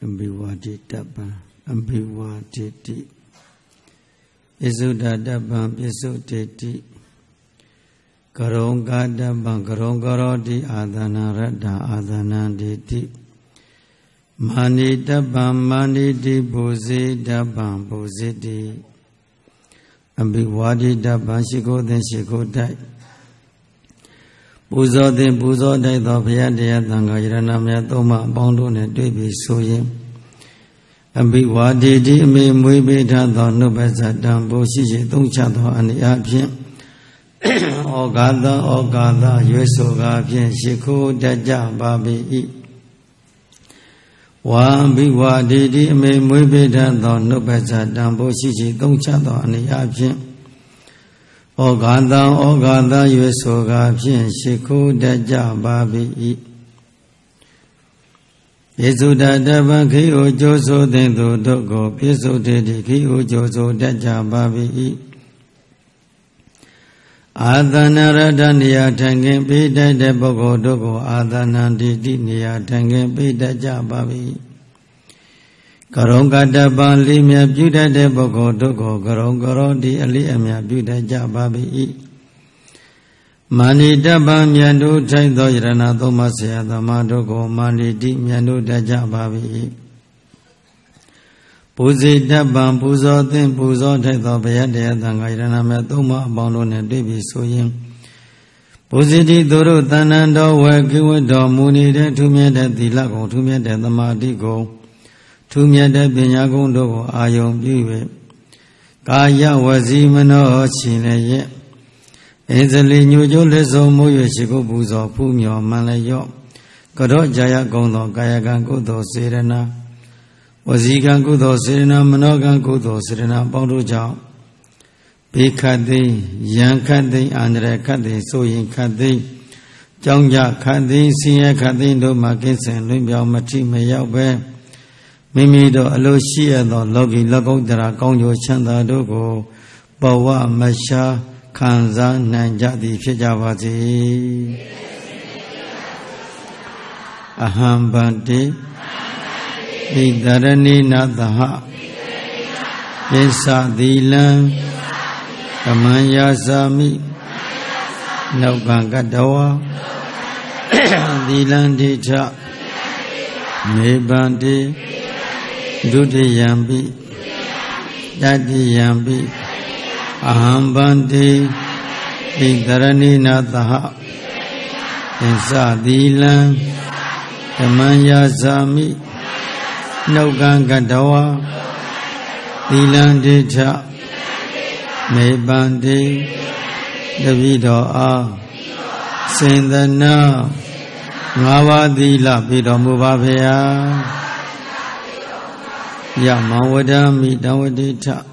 Ambiwaditapa, ambiwaditi, Isudadabam, Isuditi, Karongadabam, Karongarodi, Adhanarada, Adhananditi, Manidabam, Manidi, Buzidabam, Buzidi, Ambiwadidabam, Shiko, then Shiko died. Buzo then Buzo died of Yadia, Tangayanamia, Toma, Bondo, and Debi Soyim. Ambiwadidi, me, Mubita, the Nubazadam, Boshi, Tunchato, and the Apian. Ogada, Yesoga, Shiko, Daja, Babi. One Biwadidi, me, Mubita, the Nubazadam, Boshi, Tunchato, and the Apian. Ogada, Yesoga, Shiko, Daja, Babi. Yesuda Dava Kio Joso Dendo Dogo, Piso Dedi Kio Joso Daja Babi. Adhanarada Nia Tangen Pida de Bogo Dogo, Adhanandi Nia Tangen Pida Jababi. Karonga Daba Limia Buda de Bogo Dogo, Garongaro di Aliamia Buda Jababi. Mani Daba Miandu Taido Irana Thomasia, the Madogo, Mani Di Miandu Daja Babi. Puzi Daba, Puzo, then Puzo Taido Bayade, Tangairana Matoma, Bono and Debi Soyim. Puzidi Duru Tanando, Wakiwado, Muni, to me that the Lago, to me that the Madigo, to me that Binyagondo, Ayom Biwe. Kaya was even a Chine. Easily New Joleso Moyo Shiko Buzo, Pumio, Malayo, Kado Jaya Gondo, Gayagan Kudo, Serena, Wazigan Kudo, Serena, Manogan Kudo, Serena, Boruja, Pikadi, Yankadi, Andre Kadi, Soyin Kadi, Jongja Kadi, Sia Kadi, Do Makinsen, Limbia Mati, Mayabe, Mimido, Alosia, Logi, Logo, Dra, Gongyo, Chanda, Dogo, Bawa, Masha, Kanza Nanjadi Pijavati Aham Bante Vidarani Nadaha Yesa Dilan Kamanya Sami Naugangadawa Dilan Dita Mebante Dudi Yambi Yadi Yambi Aham Bante Vidarani Nadaha Yesa Dilan Kamanya Sami Naugangadawa Dilan Dita Mebante Davido A Sindana Ngavadila Bido Mubavea Yamawadami Dawadita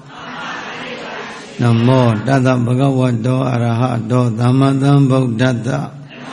Namo Dada Bhagavato Arahato Dhammadam Buddhata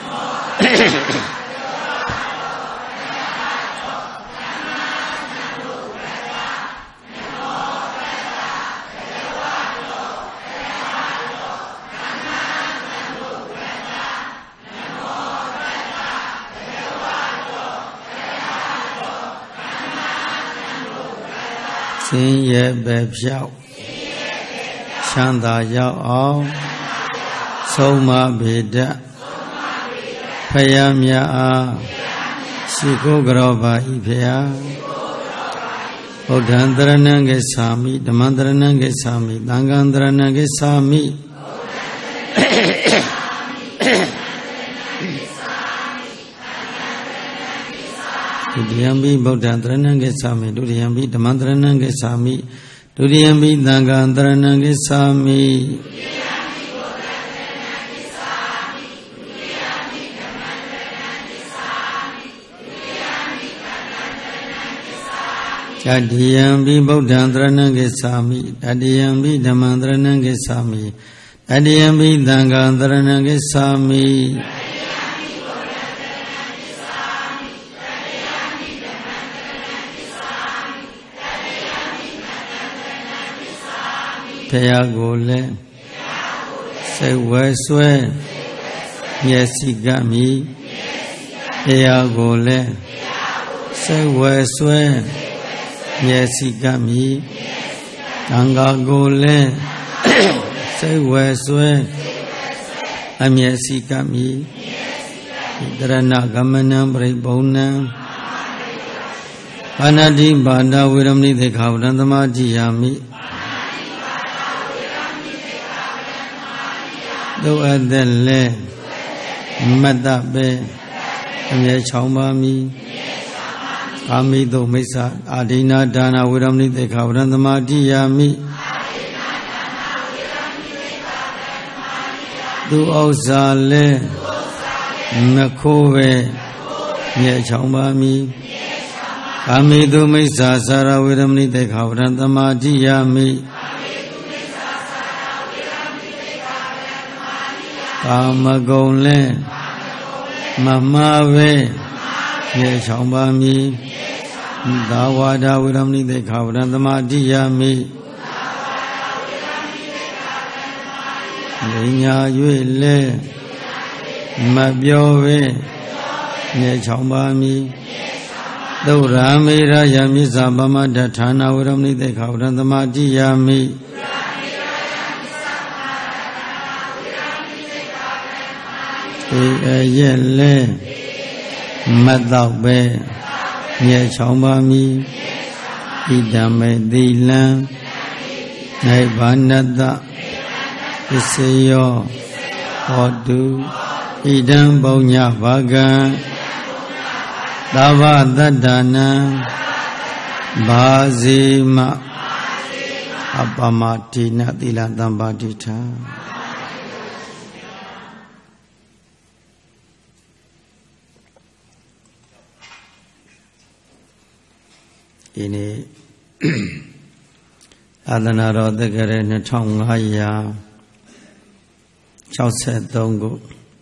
Sinye Bebshao Chanda Yao Soma Beda Payamya Shiko Groba Ipea Odandranange Sami Damandranange Sami Dangandranange Sami Dudiyambi Bodandranange Sami Dudiyambi Damandranange Sami Dudiyambi Dangandranange Sami Dadiyambi Bodandranange Sami Dadiyambi Damandranange Sami Dadiyambi Dangandranange Sami Tayagole Seweswe Yesigami Tayagole စိတ်ဝဲဆွဲမျက်စိကပ်မိတန်ခါကိုလည်းစိတ်ဝဲဆွဲအမျက်စိကပ်မိတရဏကမနံပရိပုံဏံဘာနာတိဘာနာဝေရမဏိသေခာဝရံသမာဓိယာမိတို့အပ်တဲ့လဲမတ္တပဲအမြဲချောင်းပါမည်ကာမိတုမိစ္ဆာအာဒိနာဒါနာဝေရမဏိသေခာဝရံသမာဓိယာမိသူဥစ္စာလဲမခိုးပဲမြဲချောင်းပါမည်ကာမိတုမိစ္ဆာစာရဝေရမဏိသေခာဝရံသမာဓိယာမိကာမဂုဏ်လဲမမှားပဲမြေချောင်းပါမည်သာဝါဒဝိရမဏိသေခာဝရံသမာဓိယာမိလိညာ၍လဲမပြောပဲမြေချောင်းပါမည်သုရာမေရယမိစ္ဆာပမဒ္ဒဌာနာဝိရမဏိသေခာဝရံသမာဓိယာမိဧရဲ့လဲမတ်တော့ပဲမြေချောင်းပါမည်ဣဒံမေသီလံနိဗ္ဗာနတပစ္စယောဟောတုဣဒံပုညဘာဂံသဗ္ဗတတ္တနံဘာဇေမအပမတိနသီလသံပါတိထာဒီနေ့သာသနာတော်တက္ကရာ2563ခု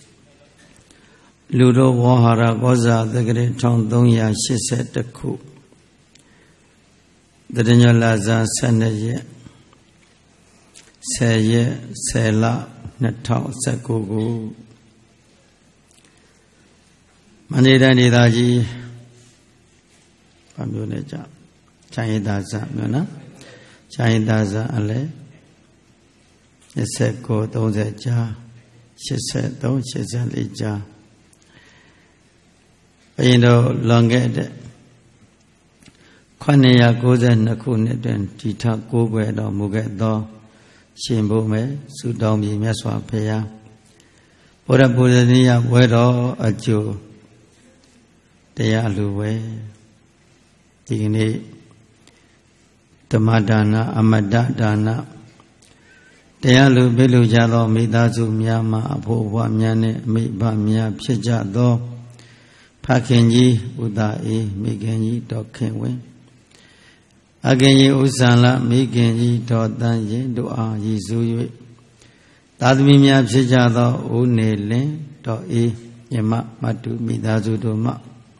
လူတော်ဝဟာရကောဇာတက္ကရာ1381ခုတရညလဇာ12ရက်10ရက်10လ2019ခုမန္တလေးတိုင်းဒေသကြီးဗာမျိုးနဲ့ကြချမ်းရည်သာဇမြို့နော်ချမ်းရည်သာဇအလဲ29 30ကြား83 84ကြားဘုရင်တို့လွန်ခဲ့တဲ့992ခုနှစ်တွင်ဒီထကိုးကွယ်တော်မူခဲ့သောရှင်ဘုမယ်ဆုတောင်းပြီးမြတ်စွာဘုရားဘုရားပူဇနီယဘွဲတော်အကျိုးတရားလူဝဲဒီကနေ့ဓမ္မဒါနအမတ္တဒါနတရားလူပြုလုပ်ကြသောမိသားစုများမှာအဖို့ဘွားများနဲ့အမိဘများဖြစ်ကြသောဖခင်ကြီးဥဒအေးမိခင်ကြီးတော်ခင်ဝင်းအခင်ကြီးဥဇံလမိခင်ကြီးတော်တန်ရင်တို့အားရည်စူး၍သာသမီများဖြစ်ကြသောဦးနေလင်းတော်အေးညမမတုမိသားစုတို့မှ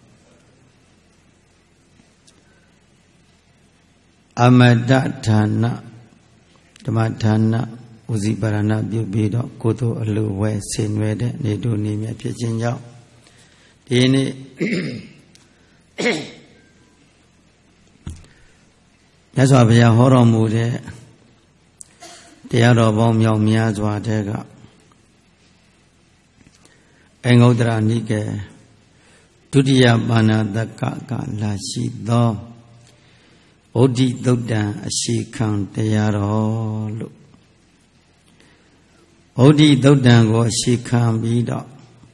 အမတ္တဌာနဓမ္မဌာနဥစီပါရဏပြုပြီးတော့ကိုယ်တို့အလိုဝဲဆင်နွယ်တဲ့နေတို့နေမြဖြစ်ခြင်းကြောင့်ဒီနေ့မြတ်စွာဘုရားဟောတော်မူတဲ့တရားတော်ပေါင်းမြောက်များစွာတဲ့ကအင်္ဂုတ္တရနိကေဒုတိယပါဏာတက္ကကလာရှိသောဩဒိသုတ်တံအရှိခံတရားတော်လို့ဩဒိသုတ်တံကိုအရှိခံပြီးတော့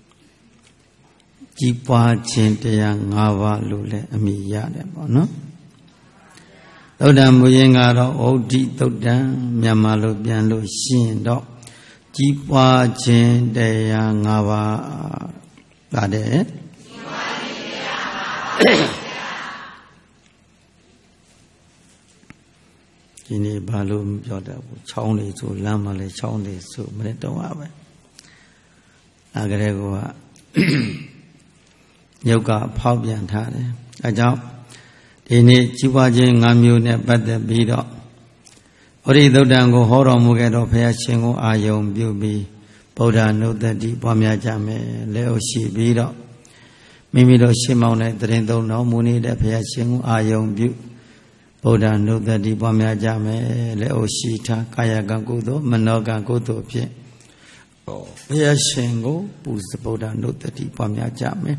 ကြီးပွားခြင်းတရား၅ပါးလို့လည်းအမည်ရတယ်ပေါ့နော်သုတ်တံမူရင်းကတော့ဩဒိသုတ်တံမြန်မာလိုပြန်လို့ရှင်းတော့ကြီးပွားခြင်းတရား၅ပါးပါတယ်ကြီးပွားခြင်းတရား၅ပါးဒီနေ့ဘာလို့ပြောတာဘူးချောင်းလေးဆိုလမ်းမှာလည်းချောင်းလေးဆိုမနေ့တော့ပဲအကြတဲ့ကောညုတ်ကဖောက်ပြန်ထားတယ်အဲကြောင့်ဒီနေ့ကြီးပွားခြင်း၅မျိုးနဲ့ပတ်သက်ပြီးတော့ဩရိသုတ်တံကိုဟောတော်မူခဲ့တော့ဘုရားရှင်ကိုအာယုံပြုပြီးဗုဒ္ဓနုတ္တိပွားများကြမယ်လက်အုပ်ရှိပြီးတော့မိမိတို့ရှင်းမောင်းတဲ့တရင်သုံးတော်မူနေတဲ့ဘုရားရှင်ကိုအာယုံပြုဗုဒ္ဓနုတ္တိပွားများကြမယ်လက်အိုရှိထားကာယကံကုသိုလ်မနောကံကုသိုလ်ဖြင့်ဘုရားရှင်ကိုပူဇော်ဗုဒ္ဓနုတ္တိပွားများကြမယ်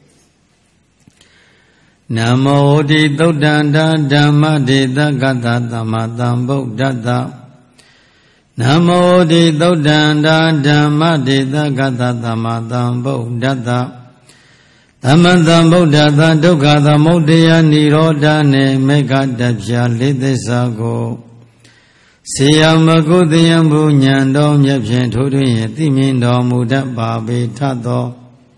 နမောတိသုတ်တန္တဓမ္မဒေသကတသမ္မာသမ္ဗုဒ္ဓတ္တနမောတိသုတ်တန္တဓမ္မဒေသကတသမ္မာသမ္ဗုဒ္ဓတ္တသမ္မာသမ္ဗုဒ္ဓတ္တဒုက္ခသမုဒယនិရောဓနေမေဃတပြာလေးသစ္စာကိုစေယမကုသယံဘုညံတော်မြတ်ဖြင့်ထိုးထွင်းရင်သိမြင်တော်မူတတ်ပါပေထသော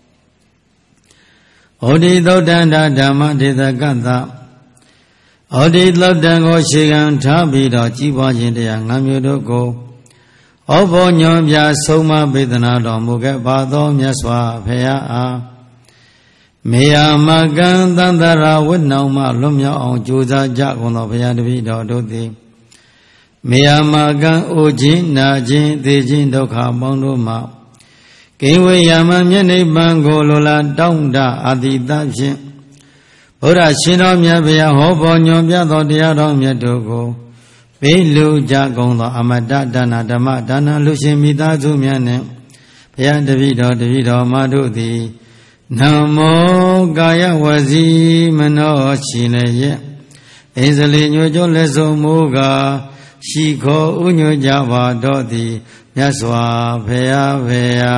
ဩဒီသုတ်တန္တဓမ္မဒေသကတ္တဩဒီသုတ်တံကိုရှေခံထားပြီးတော့ကြီးပွားခြင်းတရား၅မျိုးတို့ကိုဩဘောညွန်ပြဆုံးမပေဒနာတော်မူခဲ့ပါသောမြတ်စွာဘုရားအားမေယမကံသန္တရာဝိနောင်မှလွတ်မြောက်အောင်ကြိုးစားကြကုန်သောဘုရားတပည့်တော်တို့သည်မေယမကံအိုခြင်းနာခြင်းသေခြင်းဒုက္ခပေါင်းတို့မှကိဝေယမမျက်နှိပ်ပံကိုလိုလားတောင်းတအာတိတဖြင့်ဘုရားရှင်တော်မြတ်ဘုရားဟောပေါ်ညွန်ပြသောတရားတော်မြတ်တို့ကိုပေးလူကြကုန်သောအမတဒါနဓမ္မဒါနလူရှင်မိသားစုများနှင့်ဘုရားတပည့်တော်မတို့သည်နမောကာယဝစီမနောရှိလျက်အိဇလိညွတ်ကျော်လက်ဆုံးမူကားရှိခေါ်ဥညွတ်ကြပါတော့သည်မြတ်စွာဘုရားဣ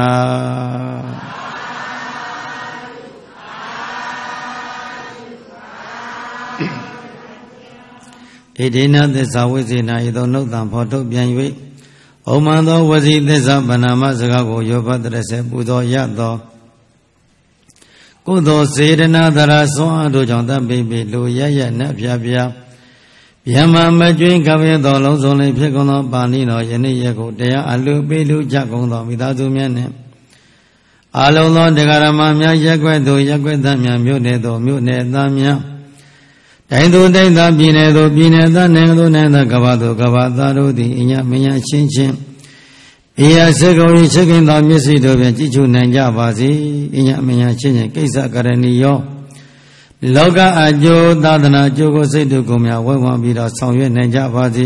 ဒိနသစ္စာဝိစေနာဤသို့နှုတ်တံဖော်ထုတ်ပြန်၍ဩမန်သောဝစီသစ္စာဗနာမစကားကိုယောဘတရစေပူဇော်ရသောကုသိုလ်စေတနာသရဆွမ်းအားတို့ကြောင့်တပိပိလူရရနတ်ပြပြဗျမမကျွင်းကပင်သောလုံးစုံလေးဖြစ်ကုန်သောပါဠိတော်ယနေ့ရက်ကိုတရားအလူပေးလူကြကုန်သောမိသားစုများနှင့်အာလုံးသောတရားဓမ္မများရက်ွက်သို့ရက်ွက်သားများမြို့နယ်သို့မြို့နယ်သားများတိုင်းသူတိုင်းသားပြည်နယ်သို့ပြည်နယ်သားနိုင်ငံသို့နိုင်ငံသားကမ္ဘာသို့ကမ္ဘာသားတို့သည်အညမညာချင်းချင်းအေယစေကုံဤစေကင်သောမျက်စိတို့ဖြင့်ကြည်ချူနိုင်ကြပါစေအညမညာချင်းချင်းကိစ္စကရဏီယောလောကအကျိုးသာသနာအကျိုးကိုစိတ်တို့ကိုများဝဲဝန်းပြီးတော့ဆောင်ရွက်နိုင်ကြပါစေ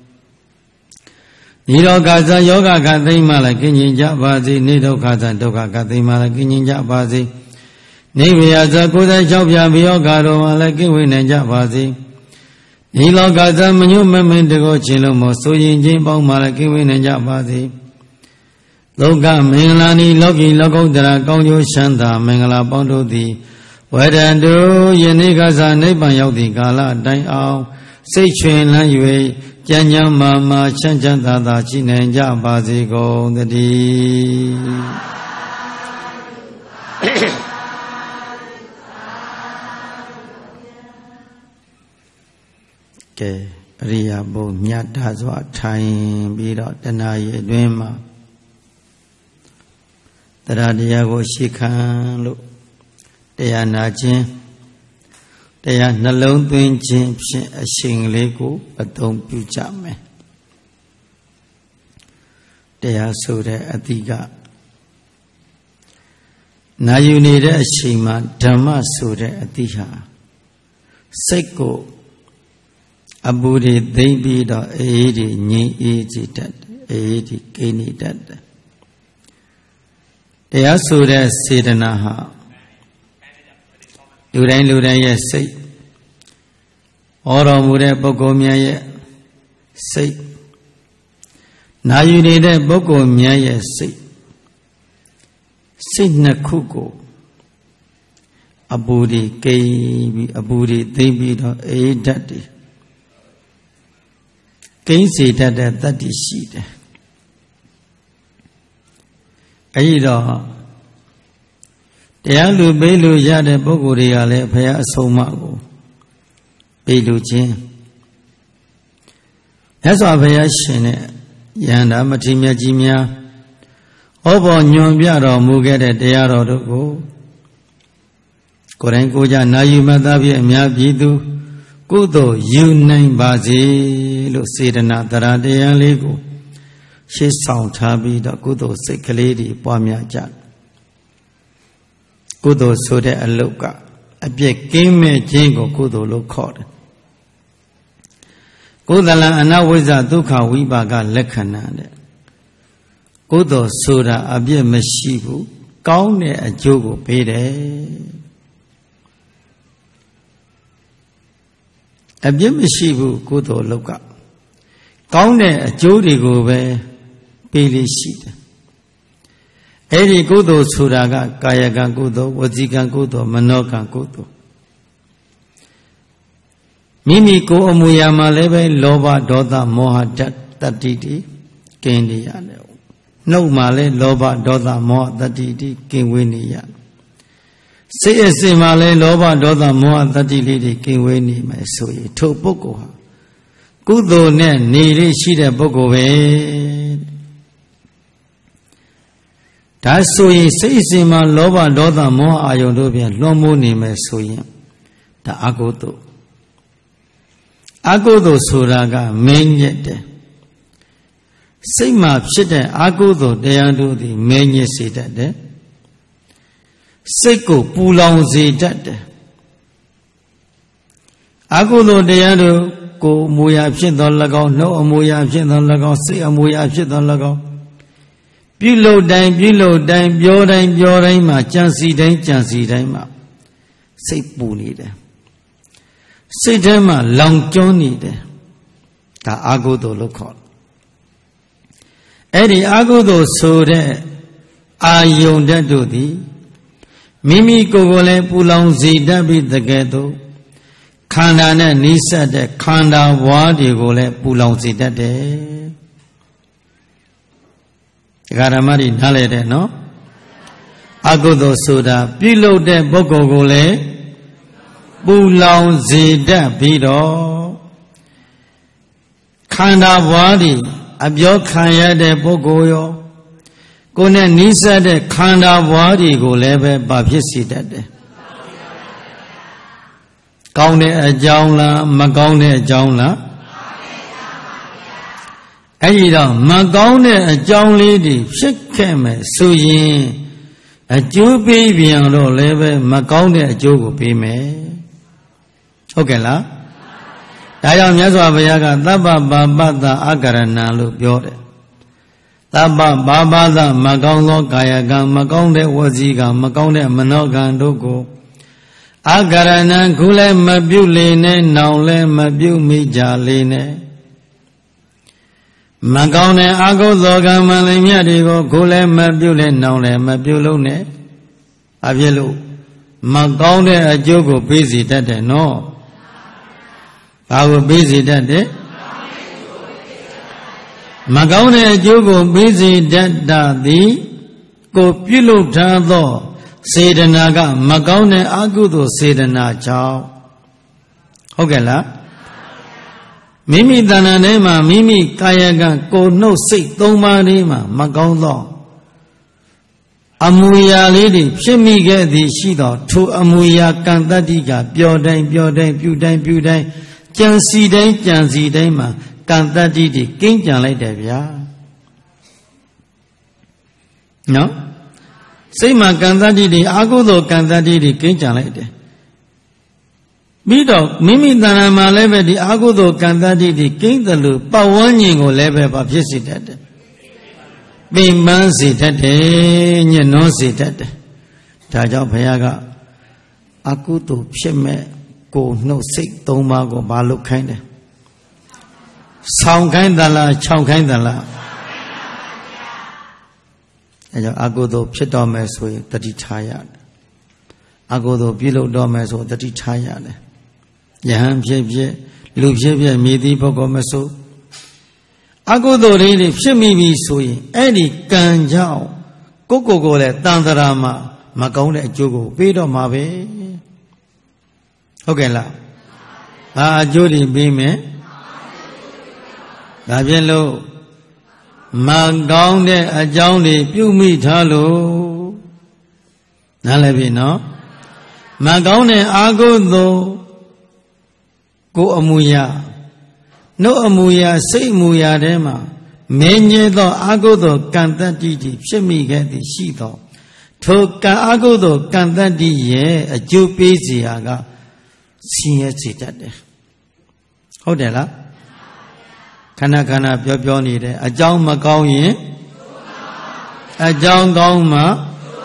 ဤတော့ကာသယောဂကသိမ့်မှလည်းကင်းကျင်ကြပါစေနေဒုက္ခသဒုက္ခကသိမ့်မှလည်းကင်းကျင်ကြပါစေနေဝရဇ96ပြဘိယောဂါတော်မှလည်းကင်းဝေးနိုင်ကြပါစေဤလောကသမညုမမင်းတကောချင်းလုံးမဆိုရင်ချင်းပေါင်းမှလည်းကင်းဝေးနိုင်ကြပါစေလောကမင်္ဂလာနီလောကီလောကုတ္တရာကောင်းကျိုးချမ်းသာမင်္ဂလာပေါင်းတို့သည်ဝရံတုယနေ့ကစားနိဗ္ဗာန်ရောက်သည့်ကာလတိုင်အောင်စိတ်ချွင်လန်း၍ကြံ့ကြံ့မာမာချမ်းချမ်းသာသာရှိနိုင်ကြပါစေကုန်သတည်းကဲပရိယာဘုံမြတ်တာစွာထိုင်ပြီးတော့တဏှာရဲ့အတွင်းမှာတရားတရားကိုရှေ့ခံလို့တရားနာခြင်းတရားနှလုံးသွင်းခြင်းဖြင့်အရှင်ကလေးကိုအသုံးပြုကြမယ်တရားဆိုတဲ့အတိကနာယူနေတဲ့အချိန်မှာဓမ္မဆိုတဲ့အတိဟာစိတ်ကိုအပူတွေသိမ့်ပြီးတော့အေးတွေငြိမ်အေးကြည်တတ်တယ်အေးတွေကိန်းနေတတ်တယ်တရားဆိုတဲ့စေတနာဟာလူတိုင်းရဲ့စိတ်ဩတော်မူတဲ့ပုဂ္ဂိုလ်များရဲ့စိတ်နာယူနေတဲ့ပုဂ္ဂိုလ်များရဲ့စိတ်နှစ်ခုကိုအပူတွေကိန်းပြီးအပူတွေသိမ့်ပြီးတော့အေးဓာတ်တွေကိန်းစေတတ်တဲ့တတ္တိရှိတယ်အဲဒီတော့တရားလူပေးလူရတဲ့ပုဂ္ဂိုလ်တွေကလည်းဘုရားအဆုံးအမကိုပေးလူချင်းမြတ်စွာဘုရားရှင်နဲ့ယန္တာမထေရမြတ်ကြီးများဩဘောညွန်ပြတော်မူခဲ့တဲ့တရားတော်တို့ကိုကိုယ်တိုင်ကိုယ်ကြနာယူမှတ်သားပြီးအများပြည်သူကုသိုလ်ယူနိုင်ပါစေလို့စေတနာတရားတရားလေးကိုရှေ့ဆောင်ထားပြီးတော့ကုသိုလ်စိတ်ကလေးတွေပွားများကြကုသိုလ်ဆိုတဲ့အလုပ်ကအပြစ်ကင်းမဲ့ခြင်းကိုကုသိုလ်လို့ခေါ်တယ်ကုသလံအနဝိဇ္ဇဒုက္ခဝိပါကလက္ခဏာတဲ့ကုသိုလ်ဆိုတာအပြစ်မရှိဘူးကောင်းတဲ့အကျိုးကိုပေးတယ်အပြစ်မရှိဘူးကုသိုလ်လုပ်ကကောင်းတဲ့အကျိုးတွေကိုပဲပေးလိရှိတယ်အဲ့ဒီကုသိုလ်ဆိုတာကကာယကံကုသိုလ်ဝစီကံကုသိုလ်မနောကံကုသိုလ်မိမိကိုယ်အမူအရာမှာလည်းပဲလောဘဒေါသမောဟတတ္တိတိကင်းနေရတယ်နှုတ်မှာလည်းလောဘဒေါသမောဟတတ္တိတိကင်းဝေးနေရစိတ်အစဉ်မှာလည်းလောဘဒေါသမောဟတတ္တိလေးတွေကင်းဝေးနေမယ်ဆိုရင်ထိုပုဂ္ဂိုလ်ဟာကုသိုလ်နဲ့နေရရှိတဲ့ပုဂ္ဂိုလ်ပဲဒါဆိုရင်စိတ်အစဉ်မှာလောဘဒေါသမောဟအာယုန်တို့ပြန်လွှမ်းမိုးနေမယ်ဆိုရင်ဒါအကုသိုလ်အကုသိုလ်ဆိုတာကမင်းညက်တယ်စိတ်မှာဖြစ်တဲ့အကုသိုလ်တရားတို့သည်မင်းညက်စေတတ်တယ်စိတ်ကိုပူလောင်စေတတ်တယ်အကုသိုလ်တရားတို့ကိုအမူအရာဖြစ်သော၎င်းနှုတ်အမူအရာဖြစ်သော၎င်းစိတ်အမူအရာဖြစ်သော၎င်းပြုလုပ်တိုင်းပြောတိုင်းမှာကြံစီတိုင်းမှာစိတ်ပူနေတယ်စိတ်ထဲမှာလောင်ကျွမ်းနေတယ်ဒါအကုသိုလ်လို့ခေါ်တယ်အဲ့ဒီအကုသိုလ်ဆိုတဲ့အာယုန်ဓာတ်တို့သည်မိမိကိုယ်ကိုယ်လည်းပူလောင်စေတတ်ပြီးတကယ်တော့ခန္ဓာနဲ့နှိစက်တဲ့ခန္ဓာဝါးတွေကိုလည်းပူလောင်စေတတ်တယ်ဒကာဓမ္မတွေနားလည်တယ်နော်အကုသိုလ်ဆိုတာပြုလုပ်တဲ့ပုဂ္ဂိုလ်ကိုလည်းပူလောင်စေတတ်ပြီးတော့ခန္ဓာဝါးတွေအပြောခံရတဲ့ပုဂ္ဂိုလ်ရောကိုယ်နဲ့နှိစက်တဲ့ခန္ဓာဝါးတွေကိုလည်းပဲဘာဖြစ်စေတတ်တယ်ကောင်းတဲ့အကြောင်းလားမကောင်းတဲ့အကြောင်းလားအဲ့ဒီတော့မကောင်းတဲ့အကြောင်းလေးတွေဖြစ်ခဲ့မယ်ဆိုရင်အကျိုးပေးပြန်တော့လည်းပဲမကောင်းတဲ့အကျိုးကိုပေးမယ်ဟုတ်ကဲ့လားဒါကြောင့်မြတ်စွာဘုရားကသဗ္ဗပါပတ္တအကရဏံလို့ပြောတယ်သဗ္ဗပါပတ္တမကောင်းသောကာယကံမကောင်းတဲ့ဝစီကံမကောင်းတဲ့မနောကံတို့ကိုအကရဏံခုလည်းမပြုလေနဲ့နောင်လည်းမပြုမိကြလေနဲ့မကောင်းတဲ့အကုသိုလ်ကံမှန်လည်းမြတ်တွေကိုခုလည်းမပြုလေနောင်လည်းမပြုလို့နဲ့အပြည့်လို့မကောင်းတဲ့အကျိုးကိုပေးစီတတ်တယ်နော်ဘာကိုပေးစီတတ်တယ်မကောင်းတဲ့အကျိုးကိုပေးစီတတ်တာသည်ကိုပြုလုပ်ထားသောစေတနာကမကောင်းတဲ့အကုသိုလ်စေတနာကြောင့်ဟုတ်ကဲ့လားမိမိတဏ္ဍာထဲမှာမိမိကာယကံကိုယ်နှုတ်စိတ်သုံးပါးလေးမှာမကောင်းသောအမူအရာလေးတွေဖြစ်မိခဲ့သည်ရှိသောထိုအမူအရာကံတတ္တိကပြောတိုင်းပြုတိုင်းကြံစီတိုင်းမှာကံတတ္တိတွေကင်းကြံလိုက်တယ်ဗျာနော်စိတ်မှာကံတတ္တိတွေအာဟုသောကံတတ္တိတွေကင်းကြံလိုက်တယ်ပြီးတော့မိမိတဏ္ဍာမှာလည်းပဲဒီအာဟုသောကံတတ္တိတွေကင်းတယ်လို့ပတ်ဝန်းကျင်ကိုလည်းပဲဖြစ်စေတတ်တယ်ပင်ပန်းစေတတ်တယ်ညှဉ်းနှောစေတတ်တယ်ဒါကြောင့်ဘုရားကအကုသိုလ်ဖြစ်မဲ့ကိုယ်နှုတ်စိတ်သုံးပါးကိုဘာလုပ်ခိုင်းတယ်ဆောင်ခိုင်းသလားခြောက်ခိုင်းသလားအဲကြောင့်အကုသိုလ်ဖြစ်တော်မယ်ဆိုရင်တတိထားရတယ်အကုသိုလ်ပြုလုပ်တော်မယ်ဆိုတတိထားရတယ်ယဟန်ဖြစ်လူဖြစ်မြည်သည့်ပုဂ္ဂိုလ်မဆိုအကုသိုလ်တွေဖြစ်မိပြီဆိုရင်အဲ့ဒီကံကြောင့်ကိုယ်လည်းတန်ត្រာမှာမကောင်းတဲ့အကျိုးကိုပေးတော့မှာပဲဟုတ်ကဲ့လားဘာအကျိုးတွေပေးမယ်ဒါဖြင့်လို့မကောင်းတဲ့အကြောင်းတွေပြုမိထားလို့နားလည်ပြီနော်မကောင်းတဲ့အာဟုသောကိုယ်အမူအရာနှုတ်အမူအရာစိတ်အမူအရာထဲမှာမင်းညဲသောအာဟုသောကံတတ္တိဖြစ်မိခဲ့သည်ရှိသောထိုကံအကုသိုလ်ကံတတ္တိရဲ့အကျိုးပေးစရာကဆင်းရဲစေတတ်တယ်ဟုတ်တယ်လားခဏခဏပြောနေတယ်အကြောင်းမကောင်းရင်အကြောင်းကောင်းမှ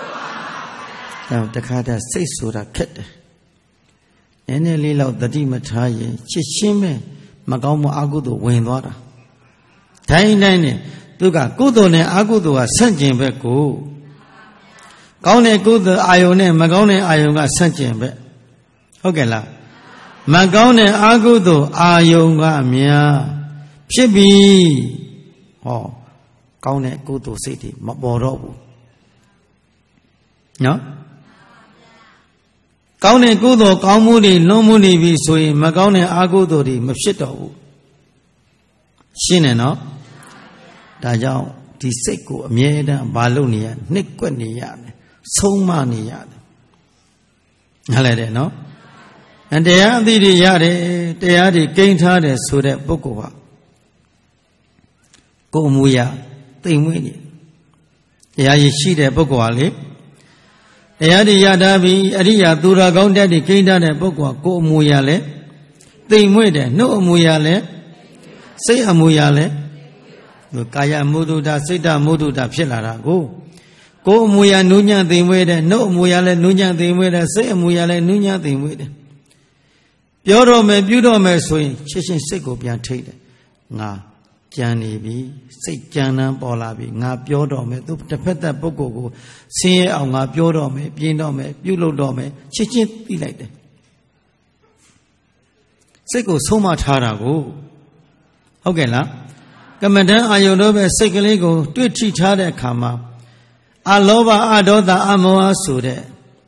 တခါတည်းစိတ်ဆိုတာခက်တယ်နည်းနည်းလေးတော့တတိမထားရင်ချစ်ချင်းပဲမကောင်းမှုအကုသိုလ်ဝင်သွားတာတိုင်းတိုင်းနဲ့သူကကုသိုလ်နဲ့အကုသိုလ်ကဆန့်ကျင်ဘက်ကိုကောင်းတဲ့ကုသိုလ်အာယုန်နဲ့မကောင်းတဲ့အာယုန်ကဆန့်ကျင်ဘက်ဟုတ်ကဲ့လားမကောင်းတဲ့အကုသိုလ်အာယုန်ကအများဖြစ်ပြီဟောကောင်းတဲ့ကုသိုလ်စိတ်တွေမပေါ်တော့ဘူးနော်ကောင်းတဲ့ကုသိုလ်ကောင်းမှုတွေလွန်မှုနေပြီဆိုရင်မကောင်းတဲ့အကုသိုလ်တွေမဖြစ်တော့ဘူးရှင်းတယ်နော်ဒါကြောင့်ဒီစိတ်ကိုအမြဲတမ်းမလုပ်နေရနှိပ်ကွက်နေရတယ်ဆုံးမနေရတယ်နားလည်တယ်နော်တရားအသိတွေရတယ်တရားတွေကိန်းထားတယ်ဆိုတဲ့ပုဂ္ဂိုလ်ဟာကိုယ်မူရသိမ်မွေ့နေတရားရရှိတဲ့ပုဂ္ဂိုလ်ဟာလေတရားတွေရတာပြီအရိယာသူတော်ကောင်းတဲ့ကိန်းထားတဲ့ပုဂ္ဂိုလ်ဟာကိုယ်အမူအရာလဲသိမ်မွေ့တယ်နှုတ်အမူအရာလဲစိတ်အမူအရာလဲကာယမုဒ္ဒတာစိတ်တမုဒ္ဒတာဖြစ်လာတာကိုယ်အမူအရာနုညံ့သိမ်မွေ့တယ်နှုတ်အမူအရာလဲနုညံ့သိမ်မွေ့တယ်စိတ်အမူအရာလဲနုညံ့သိမ်မွေ့တယ်ပြောတော့မယ်ပြုတော့မယ်ဆိုရင်ချစ်ချင်းစိတ်ကိုပြန်ထိတ်တယ်ငါကြံနေပြီစိတ်ကြံနှံပေါ်လာပြီငါပြောတော့မယ်သူတစ်ဖက်သက်ပုဂ္ဂိုလ်ကိုဆင်းရဲအောင်ငါပြောတော့မယ်ပြင်းတော့မယ်ပြုလုပ်တော့မယ်ချစ်ချင်းသိလိုက်တယ်စိတ်ကိုဆုံးမထားတာကိုဟုတ်ကဲ့လားကမ္မဋ္ဌာန်းအာယုန်တော့ပဲစိတ်ကလေးကိုတွေ့ထိထားတဲ့အခါမှာအလောဘအဒေါသအမောဟဆိုတဲ့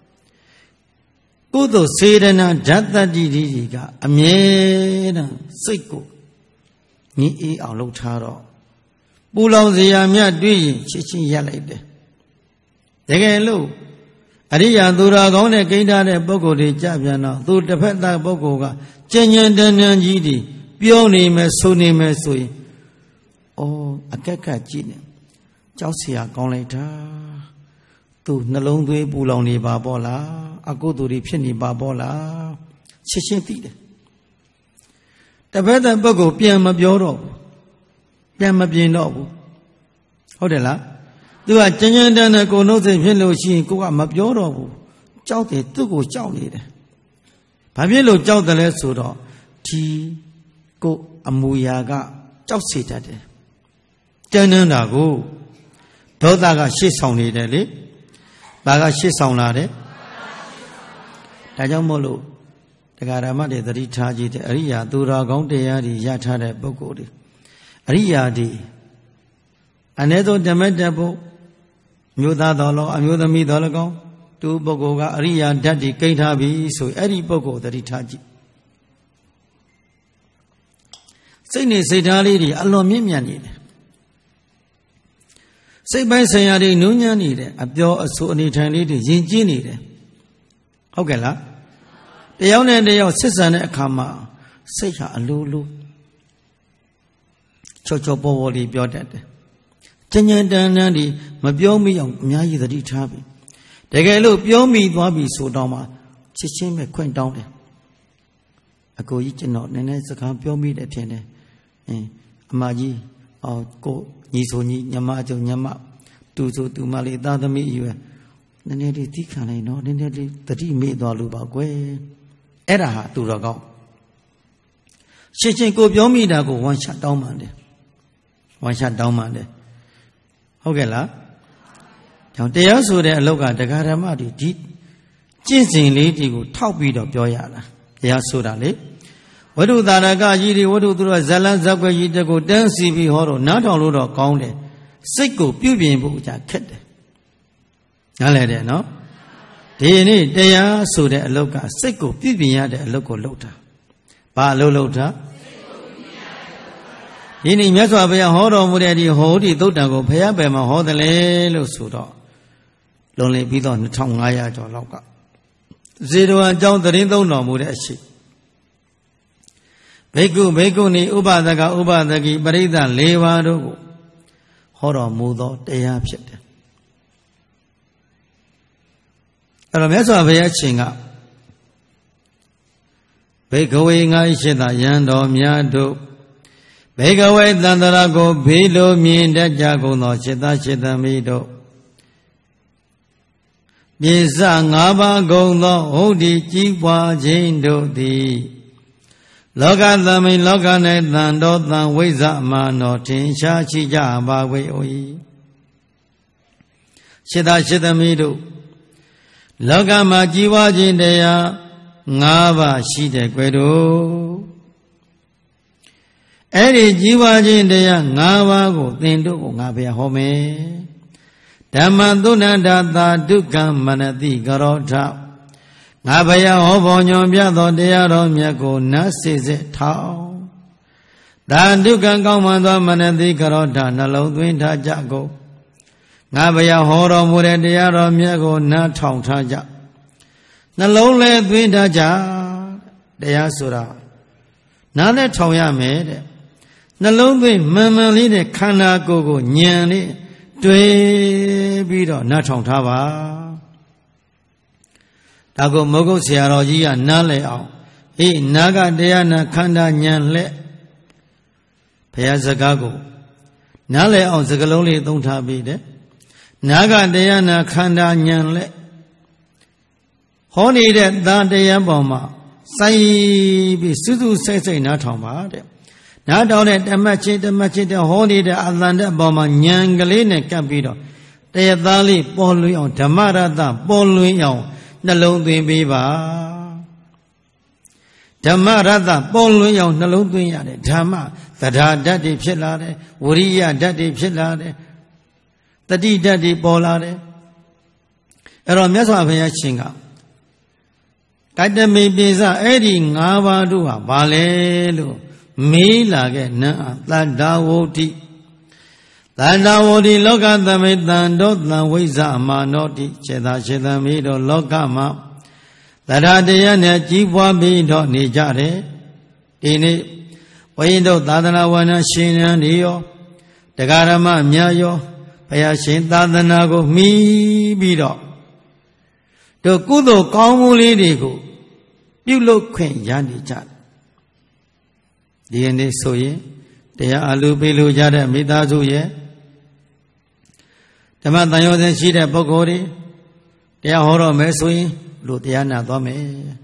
ကုသိုလ်စေတနာဓာတ်တတ္တိတွေကအမြဲတမ်းစိတ်ကိုညစ်အေးအောင်လုပ်ထားတော့ပူလောင်စရာမြတ်တွေ့ရင်ချစ်ချင်းရက်လိုက်တယ်တကယ်လို့အရိယာသူတော်ကောင်းတဲ့ကိန်းထားတဲ့ပုဂ္ဂိုလ်တွေကြပြန်တော့သူတစ်ဖက်သားပုဂ္ဂိုလ်ကကြင်ကြင်တန်းတန်းကြီးတွေပြောနေမယ်ဆိုနေမယ်ဆိုရင်အကက်ကကြည့်နေကြောက်เสียကောင်းလိုက်တာသူနှလုံးသွေးပူလောင်နေပါပေါ့လားအကုသိုလ်တွေဖြစ်နေပါပေါ့လားချစ်ချင်းသိတယ်တပည့်တဲ့ပုဂ္ဂိုလ်ပြန်မပြောတော့ဘူးပြန်မပြင်တော့ဘူးဟုတ်တယ်လားသူကကြင်ကြင်တန်းတန်းကိုယ်နှုတ်စိတ်ဖြစ်လို့ရှိရင်ကိုကမပြောတော့ဘူးကြောက်တယ်သူ့ကိုကြောက်နေတယ်ဘာဖြစ်လို့ကြောက်တယ်လဲဆိုတော့ဒီကိုအမူအရာကကြောက်စေတတ်တယ်ကြမ်းတမ်းတာကိုဒေါသကရှေ့ဆောင်နေတယ်လေဒါကရှေ့ဆောင်လာတယ်ဒါကြောင့်မို့လို့တရားဓမ္မတွေသတိထားကြည့်တဲ့အရိယာသူတော်ကောင်းတရားတွေရထားတဲ့ပုဂ္ဂိုလ်တွေအရိယာတွေအ ਨੇ သောဓမ္မတတ်ဖို့မျိုးသားတော်လောအမျိုးသမီးတော်၎င်းသူပုဂ္ဂိုလ်ကအရိယာဓာတ်တွေကိန်းထားပြီဆိုအဲ့ဒီပုဂ္ဂိုလ်သတိထားကြည့်စိတ်နဲ့စိတ်ထားလေးတွေအလွန်မြင့်မြတ်နေတယ်စိတ်ပိုင်းဆိုင်ရာတွေနူးညံ့နေတယ်အပြောအဆိုအနေထိုင်လေးတွေယဉ်ကျေးနေတယ်ဟုတ်ကဲ့လားတယောက်နဲ့တယောက်ဆက်ဆံတဲ့အခါမှာစိတ်ဟာအလိုလိုချောချောပေါ်ပေါ်လေးပြောတတ်တယ်ကြင်ကြင်တန်းတန်းဒီမပြောမိအောင်အများကြီးသတိထားပြီတကယ်လို့ပြောမိသွားပြီဆိုတော့မှချစ်ချင်းပဲခွင့်တောင်းတယ်အကိုကြီးကျွန်တော်နည်းနည်းစကားပြောမိတယ်ထင်တယ်အမကြီးကိုညီဆိုညီညမအကျုံညမတူဆိုတူမလေးသားသမီးအရွယ်နည်းနည်းလေးသိခံလိုက်နော်နည်းနည်းလေးတတိမေ့သွားလို့ပါကွယ်အဲ့ဒါဟာသူတော်ကောင်းရှင်းချင်းကိုပြောမိတာကိုဝန်ချတောင်းပန်တယ်ဝန်ချတောင်းပန်တယ်ဟုတ်ကဲ့လားကြောင့်တရားဆိုတဲ့အလောက်ကတရားဓမ္မတွေဒီကျင့်စဉ်လေးတွေကိုထောက်ပြီးတော့ပြောရတာတရားဆိုတာလေဝိတုသာရကကြီးတွေဝိတုသူတို့ဇလန်းဇက်ွက်ကြီးတကိုတန်းစီပြီးဟောတော့နားထောင်လို့တော့ကောင်းတယ်စိတ်ကိုပြုပြင်ဖို့ကြာခက်တယ်နားလည်တယ်နော်ဒီနေ့တရားဆိုတဲ့အလောက်ကစိတ်ကိုပြုပြင်ရတဲ့အလောက်ကိုလုပ်တာဘာအလုပ်လုပ်တာဒီနေ့မြတ်စွာဘုရားဟောတော်မူတဲ့ဒီဟောဒီသုတ်တံကိုဘုရားပယ်မှာဟောတယ်လေလို့ဆိုတော့လွန်လည်ပြီးတော့2500ကျော်လောက်ကဇေတဝန်အကြောင်းသတင်းသုံးတော်မူတဲ့အရှိဘိက္ခုဘိက္ခုနီဥပဒကဥပဒကိပရိသတ်၄ပါးတို့ကိုဟောတော်မူသောတရားဖြစ်တယ်အဲ့တော့မြတ်စွာဘုရားရှင်ကဘေကဝေငါရှိတာယံတော်များတို့ဘေကဝေသန္တရာကိုဘေးလိုမြင်တတ်ကြကုန်သောစေတစေတမိတို့ပိစ၅ပါးကုန်သောဟုတ်ဒီကြီးပွားခြင်းတို့သည်လောကသမိန်လောက၌တန်တော်တန်ဝိဇ္ဇမာနောထင်ရှားရှိကြပါဝေအို၏စေတစေတမိတို့လောကမှာကြီးပွားခြင်းတရား၅ပါးရှိတဲ့ကွယ်တို့အဲ့ဒီကြီးပွားခြင်းတရား၅ပါးကိုသင်တို့ကိုငါဘုရားဟောမယ်ဓမ္မသုဏ္ဏတာဒုက္ခမနတိကရောထငါဘုရားဟောပေါ်ညွန်ပြသောတရားတော်မြတ်ကိုနတ်စေစေထောင်းဒါဒုက္ခကောင်းမှန်သောမနတိကရောထနှလုံးသွင်းထားကြကုန်ငါဘုရားဟောတော်မူတဲ့တရားတော်မြတ်ကိုနားထောင်ထားကြနှလုံးလဲသွင်းထားကြတရားဆိုတာနားနဲ့ထောင်ရမယ်တဲ့နှလုံးသွင်းမှန်မှန်လေးနဲ့ခန္ဓာကိုယ်ကိုဉာဏ်လေးတွေးပြီးတော့နားထောင်ထားပါဒါကိုမဂုတ်ဆရာတော်ကြီးကနားလည်အောင်ဟေးနာကတရားနာခန္ဓာဉာဏ်လက်ဘုရားစကားကိုနားလည်အောင်စကားလုံးလေးသုံးထားပြီးတဲ့နာကတရားနာခန္ဓာဉာဏ်လက်ဟောနေတဲ့သာတရားပေါ်မှာစိုက်ပြီးစွစွစိတ်စိတ်နားထောင်ပါတဲ့နားထောင်တဲ့ဓမ္မချင်းတဲ့ဟောနေတဲ့အသံတဲ့ပေါ်မှာဉာဏ်ကလေးနဲ့ကပ်ပြီးတော့တရားသားလေးပေါ်လွင်အောင်ဓမ္မရတ္တပေါ်လွင်အောင်နှလုံးသွင်းပေးပါဓမ္မရတ္တပေါ်လွင်အောင်နှလုံးသွင်းရတယ်ဓမ္မသဒ္ဓါဓာတ်တွေဖြစ်လာတယ်ဝရိယဓာတ်တွေဖြစ်လာတယ်တတိဓာတ်တွေပေါ်လာတယ်အဲ့တော့မြတ်စွာဘုရားရှင်ကကတ္တမိပိစအဲ့ဒီ၅ပါးတို့ဟာဘာလဲလို့မေးလာခဲ့နံသတ္တဝုဒ္ဓိသတ္တဝုဒ္ဓိလောကသမိတံတောတံဝိဇ္ဇမာနောတိခြေသာခြေသမိတို့လောကမှာသရတရားနဲ့ကြီးပွားပြီးတော့နေကြတယ်ဒီနေ့ဘုန်းကြီးတို့သာသနာဝနာရှင်ရန်တွေရောတရားဓမ္မများရောဘုရားရှင်သာသနာကိုမှီပြီးတော့တို့ကုသိုလ်ကောင်းမှုလေးတွေကိုပြုလုပ်ခွင့်ရနေကြတယ်ဒီနေ့ဆိုရင်တရားအလူပေးလို့ကြတဲ့မိသားစုရဲ့ဓမ္မတန်ရောစဉ်ရှိတဲ့ပုဂ္ဂိုလ်တွေတရားဟောတော့မယ်ဆိုရင်လို့တရားနာသွားမယ်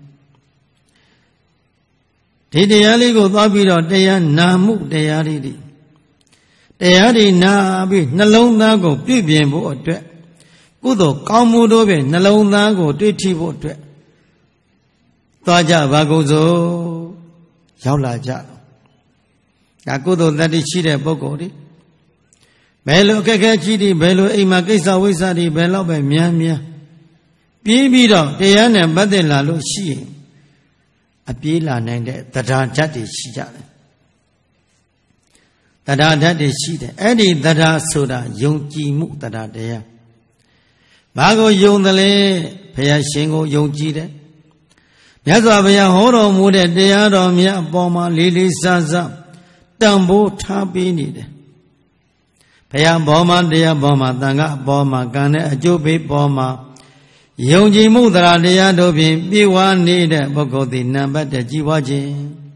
ဒီတရားလေးကိုသွားပြီးတော့တရားနာမှုတရားလေးတွေတရားတွေနာပြီးနှလုံးသားကိုပြုပြင်ဖို့အတွက်ကုသိုလ်ကောင်းမှုတို့ပဲနှလုံးသားကိုတွေ့ထိဖို့အတွက်သွားကြပါကုန်စို့ရောက်လာကြဒါကုသိုလ်တတ္တိရှိတဲ့ပုဂ္ဂိုလ်တွေဘယ်လိုအခက်အခဲကြီးတွေဘယ်လိုအိမ်မှာကိစ္စဝိစ္စတွေဘယ်လောက်ပဲများပြေးပြီးတော့တရားနဲ့ပတ်သက်လာလို့ရှိရင်အပြေးလာနိုင်တဲ့တရားဓာတ်တွေရှိကြတယ်တရားဓာတ်တွေရှိတယ်အဲ့ဒီတရားဆိုတာယုံကြည်မှုတရားတရားဘာကိုယုံတယ်လဲဘုရားရှင်ကိုယုံကြည်တယ်မြတ်စွာဘုရားဟောတော်မူတဲ့တရားတော်မြတ်အပေါ်မှာလေးလေးစားစားတန်ဖိုးထားပေးနေတယ်ဘုရားဘောမှာတရားဘောမှာသံဃာဘောမှာကံနဲ့အကျိုးပေးဘောမှာယုံကြည်မှုတရားတို့ဖြင့်ပြေဝနေတဲ့ပုဂ္ဂိုလ်သည်နံပါတ်1ကြီးပွားခြင်း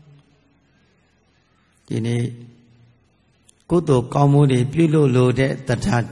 ဒီနေ့ကုသိုလ်ကောင်းမှုတွေပြုလို့လိုတဲ့တထာတ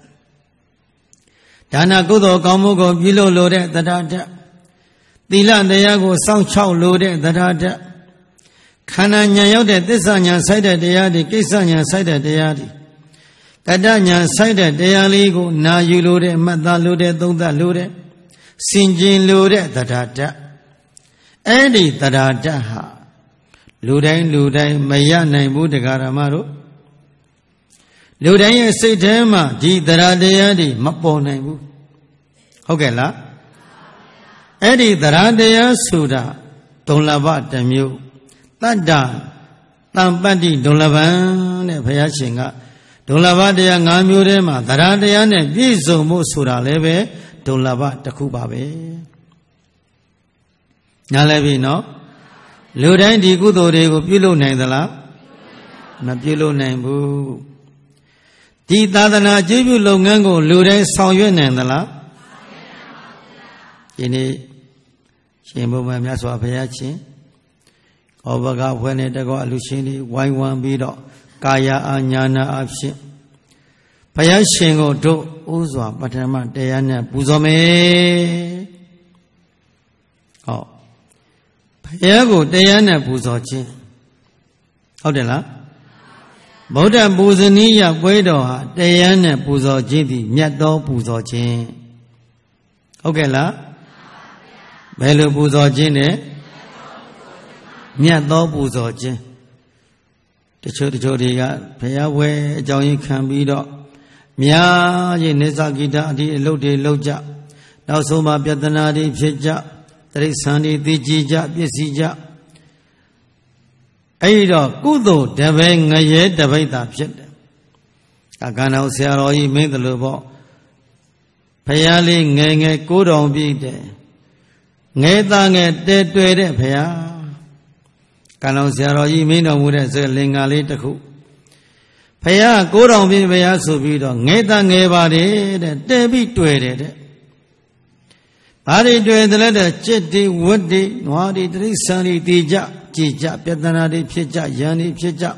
ဒါနကုသိုလ်ကောင်းမှုကိုပြုလို့လိုတဲ့တထာတသီလတရားကိုစောင့်ရှောက်လိုတဲ့တထာတခန္ဓာဉာဏ်ရောက်တဲ့သစ္စာဉာဏ်ဆိုင်တဲ့တရားတွေကိစ္စဉာဏ်ဆိုင်တဲ့တရားတွေတတ္တဉာဏ်ဆိုင်တဲ့တရားလေးကိုနာယူလိုတဲ့မှတ်သားလိုတဲ့သုံးသပ်လိုတဲ့စင်ကြင်လိုတဲ့တထာတအဲ့ဒီတထာတဟာလူတိုင်းမရနိုင်ဘူးတရားဓမ္မတို့လူတိုင်းရဲ့စိတ်ထဲမှာဒီတရားတရားတွေမပေါ်နိုင်ဘူးဟုတ်ကဲ့လားအဲ့ဒီတရားတရားဆိုတာဒုလဘတစ်မျိုးတတ္တတံပတ္တိဒုလဘံတဲ့ဘုရားရှင်ကဒုလဘတရား၅မျိုးထဲမှာတရားတရားနဲ့ပြည့်စုံမှုဆိုတာလည်းပဲဒုလဘတစ်ခုပါပဲနားလည်ပြီနော်လူတိုင်းဒီကုသိုလ်တွေကိုပြုလုပ်နိုင်သလားမပြုလုပ်နိုင်ဘူးဒီသာသနာကျေးဇူးလုပ်ငန်းကိုလူတိုင်းဆောင်ရွက်နိုင်သလားဒီနေ့ရှင်ဘုရားမြတ်စွာဘုရားရှင်ဩဘကဝဲနဲ့တကောအလူရှင်တွေဝိုင်းဝန်းပြီးတော့ကာယအာညာနာအဖြစ်ဘုရားရှင်ကိုတို့ဥစွာပထမတရားနဲ့ပူဇော်မယ်ဟောဘုရားကိုတရားနဲ့ပူဇော်ခြင်းဟုတ်တယ်လားဗုဒ္ဓပူဇနီးယပွဲတော်ဟာတရားနဲ့ပူဇော်ခြင်းသည်မြတ်သောပူဇော်ခြင်းဟုတ်ကဲ့လားဘယ်လိုပူဇော်ခြင်းနဲ့မြတ်သောပူဇော်ခြင်းတချို့တွေကဘုရားဝဲအကြောင်းရင်းခံပြီးတော့များကြီးနေသကိတအဒီအလုတ်တွေလောက်ကြနောက်ဆုံးမှပြဿနာတွေဖြစ်ကြတိရစ္ဆာန်တွေသိကြည်ကြပစ္စည်းကြအဲ့တော့ကုသိုလ်တပည့်ငရဲတပိဋ္ဌာဖြစ်တယ်ကံတော်ဆရာတော်ကြီးမင်းတို့လို့ပေါ့ဘုရားလေးငယ်ကိုးတော်ပြည့်တယ်ငယ်သားငယ်တဲတွေ့တဲ့ဘုရားကံတော်ဆရာတော်ကြီးမင်းတော်မူတဲ့စလင်္ကာလေးတစ်ခုဘုရားကိုးတော်ပြည့်ဘုရားဆိုပြီးတော့ငယ်သားငယ်ပါတယ်တဲ့တဲပြီးတွေ့တယ်တဲ့ဘာတွေတွေ့တယ်လဲတဲ့จิตတွေဝတ်တွေနွားတွေတိရစ္ဆာန်တွေတည်ကြကြည်ကြပြဿနာတွေဖြစ်ကြယန္တွေဖြစ်ကြ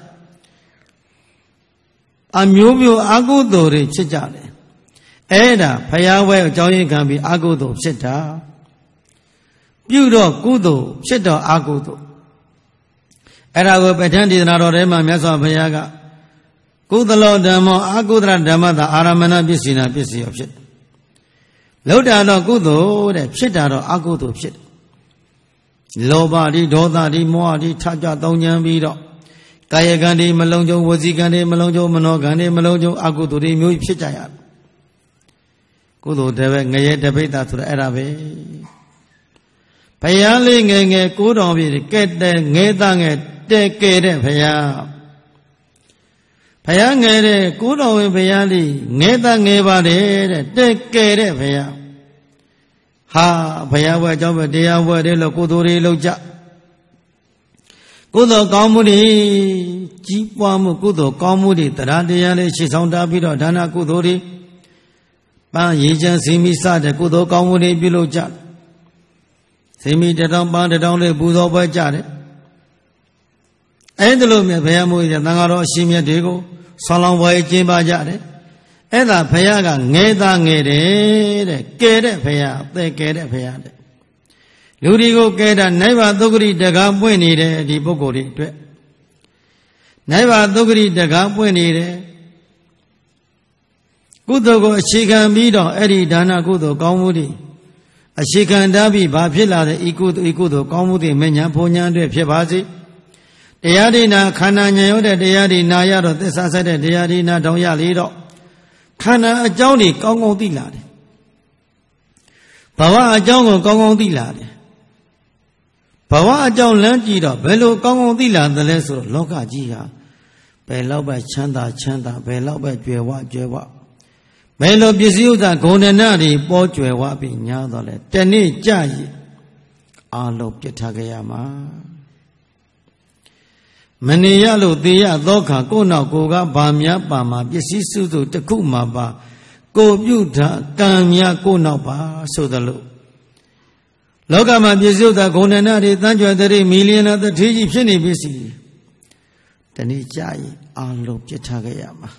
အမျိုးမျိုးအကုသိုလ်တွေဖြစ်ကြတယ်အဲ့ဒါဘုရားဝဲအကြောင်းရင်းခံပြီးအကုသိုလ်ဖြစ်တာပြုတော့ကုသိုလ်ဖြစ်တော့အကုသိုလ်အဲ့ဒါကိုပဋ္ဌာန်းဒေသနာတော်ထဲမှာမြတ်စွာဘုရားကကုသလောဓမ္မောအကုသလဓမ္မသာအာရမဏပစ္စိနာပစ္စယောဖြစ်လောက်တာတော့ကုသိုလ်တဲ့ဖြစ်တာတော့အကုသိုလ်ဖြစ်လောဘတွေဒေါသတွေမောဟတွေထကြတောင်းကြံပြီးတော့ကာယကံတွေမလုံးကျုံဝစီကံတွေမလုံးကျုံမနောကံတွေမလုံးကျုံအကုသိုလ်တွေမျိုးဖြစ်ကြရတယ်ကုသိုလ်တပည့်ငရဲတပိဋ္ဌာဆိုတော့အဲ့ဒါပဲဘုရားလေးငယ်ကိုးတော်ပြည့်ကဲ့တဲ့ငဲသားငယ်တဲကဲတဲ့ဘုရားဘုရားငယ်တဲ့ကိုးတော်ဝင်ဘုရားလေးငဲသားငယ်ပါတယ်တဲ့တဲကဲတဲ့ဘုရားဟာဘုရားဝဲအကြောင်းပဲတရားဝဲတယ်လို့ကုသိုလ်တွေလုပ်ကြကုသိုလ်ကောင်းမှုတွေကြီးပွားမှုကုသိုလ်ကောင်းမှုတွေတရားတရားလေးရှေ့ဆောင်တာပြီးတော့ဒါနကုသိုလ်တွေပန်းရည်ချမ်းစီမိစတဲ့ကုသိုလ်ကောင်းမှုတွေပြုလုပ်ကြစီမိတထောင်ပန်းတထောင်လေးပူဇော်ပွဲကြတယ်အဲ့ဒါလို့မြတ်ဘုရားမိုးရသံဃာတော်အရှင်မြတ်တွေကိုဆောင်းလောင်းပွဲကျင်းပကြတယ်အဲ့ဒါဘုရားကငဲသားငဲတယ်တဲ့ကဲတဲ့ဘုရားအသက်ကဲတဲ့ဘုရားတဲ့လူတွေကိုကဲတာနိုင်ပါသုဂရိတကားပွင့်နေတယ်ဒီပုဂ္ဂိုလ်တွေအတွက်နိုင်ပါသုဂရိတကားပွင့်နေတယ်ကုသိုလ်ကိုအခြေခံပြီးတော့အဲ့ဒီဒါနကုသိုလ်ကောင်းမှုတွေအခြေခံထားပြီးဘာဖြစ်လာတဲ့ဤကုသိုလ်ကောင်းမှုတွေမဉ္ဇဉ်ဘုံဉ္ဇဉ်တွေဖြစ်ပါစေတရားဒိနာခန္ဓာဉာဏ်ရောက်တဲ့တရားဒိနာရတော့သစ္စာဆက်တဲ့တရားဒိနာတောင်ရလေတော့ခန္ဓာအကြောင်းတွေကောင်းကောင်းသိလာတယ်ဘဝအကြောင်းကိုကောင်းကောင်းသိလာတယ်ဘဝအကြောင်းလမ်းကြည့်တော့ဘယ်လိုကောင်းကောင်းသိလာသလဲဆိုတော့လောကကြီးဟာဘယ်လောက်ပဲချမ်းသာဘယ်လောက်ပဲကြွယ်ဝဘယ်လိုပစ္စည်းဥစ္စာဂုဏ်ဒဏတွေပေါ်ကြွယ်ဝပြီးညားတော့လဲတနေ့ကြရည်အာလုံးပြစ်ထားကြရမှာမနေရလို့သေရသောခါကိုယ်နောက်ကိုကဘာများပါမှာပစ္စည်းစုစုတစ်ခုမှပါကိုပြုတာကံများကိုယ်နောက်ပါဆိုသလိုလောကမှာပစ္စည်းဥစ္စာဂုဏ်ဒဏတွေတန်းကြွယ်တဲ့မီလီယံတထေးကြီးဖြစ်နေပစ္စည်းတနေ့ကြရည်အာလုံးပြစ်ထားကြရမှာ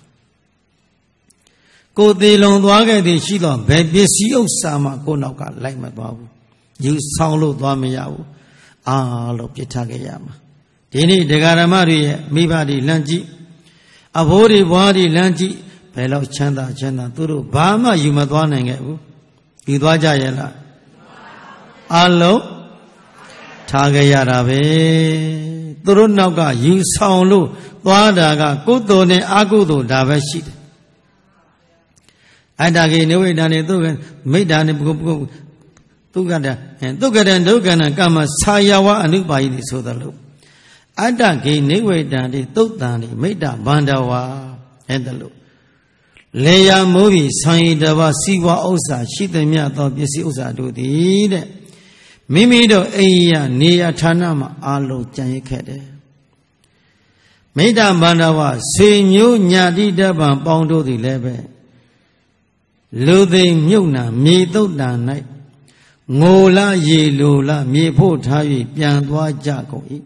ကိုယ်သေးလုံသွားခဲ့သည်ရှိတော့ဘယ်ပစ္စည်းဥစ္စာမှကိုယ်နောက်ကလိုက်မသွားဘူးယူဆောင်လို့သွားမရဘူးအားလို့ပြစ်ထားခဲ့ရမှာဒီနေ့ဒကာရမတွေရဲ့မိဘတွေလမ်းကြည့်အဘိုးတွေဘွားတွေလမ်းကြည့်ဘယ်လောက်ချမ်းသာသူတို့ဘာမှယူမသွားနိုင်ခဲ့ဘူးယူသွားကြရဲ့လားအားလုံးထားခဲ့ရတာပဲသူတို့နောက်ကယူဆောင်လို့သွားတာကကုသိုလ်နဲ့အကုသိုလ်ဒါပဲရှိတယ်အတ္တကေနိဝိဒာနေသုမိတ်တာနေသုကတသုကတံဒုက္ခနကမ္မဆာယဝအနုပါယိတိဆိုသလိုအတ္တကေနိဝိဒာနေသုတ်တံနေမိတ်တာဗန္ဒဝါအဲ့ဒါလို့လေယာမိုးပြီးဆံရည်တပါစီးပွားဥစ္စာရှိသမျှသောပစ္စည်းဥစ္စာတို့သည်တဲ့မိမိတို့အိမ်ရနေရဌာနမှာအာလုံးကြံရခဲ့တယ်မိတ္တဗန္ဒဝါဆွေမျိုးညာတိတပံပေါင်းတို့သည်လည်းပဲလူသိမြုပ်နာမြေတုတ်တံ၌ ngô la ye lô la mie phô tha yu pian toa ja kong i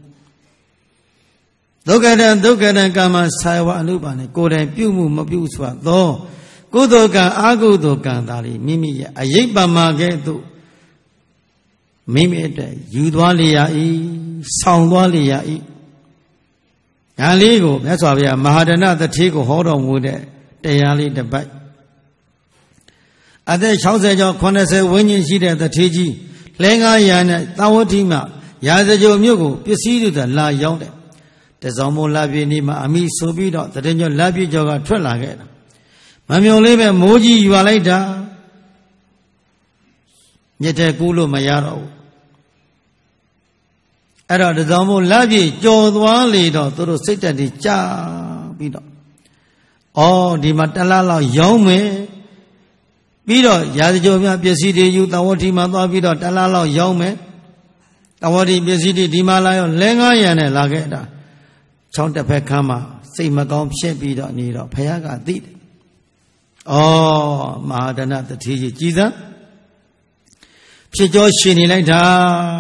Dukkadan kama saiwa anupa ne ko dai pyu mu ma pyu swa tho kudo kan akudo kan da li mimi ye ayit pa ma ke tu mimi atat yu twa le ya i saung twa le ya iညာလေးကိုမြတ်စွာဘုရားမဟာဒဏတထေကိုဟောတော်မူတဲ့တရားလေးတစ်ပတ်အသက်60ကျော်80ဝန်းကျင်ရှိတဲ့တထေကြီးလဲငါးရာနဲ့သာဝတိမရာဇကြိုမြို့ကိုပစ္စည်းတွေလာရောက်တဲ့တစောင်းမိုးလပြည့်နေ့မှာအမိဆိုပြီးတော့တရင်ကျော်လပြည့်ကျော်ကထွက်လာခဲ့တာမမြုံလေးပဲမိုးကြီးရွာလိုက်တာမြစ်တဲ့ကူးလို့မရတော့ဘူးအဲ့တော့တစောင်းမိုးလပြည့်ကျော်သွားလေတော့သူတို့စိတ်တက်တွေကြာပြီးတော့ဒီမှာတလားလောက်ရောင်းမယ်ပြီးတော့ရာဇကြိုများပစ္စည်းတွေယူတဝတိမှာသွားပြီးတော့တလားလောက်ရောင်းမယ်တဝတိပစ္စည်းတွေဒီမှာလာရောလဲငါးရံနဲ့လာခဲ့တာချောင်းတစ်ဖက်ခမ်းမှာစိတ်မကောင်းဖြစ်ပြီးတော့နေတော့ဘုရားကသိတယ်မဟာဒဏတထေကြီးကြည်စမ်းဖြစ်ကြောရှင်နေလိုက်တာ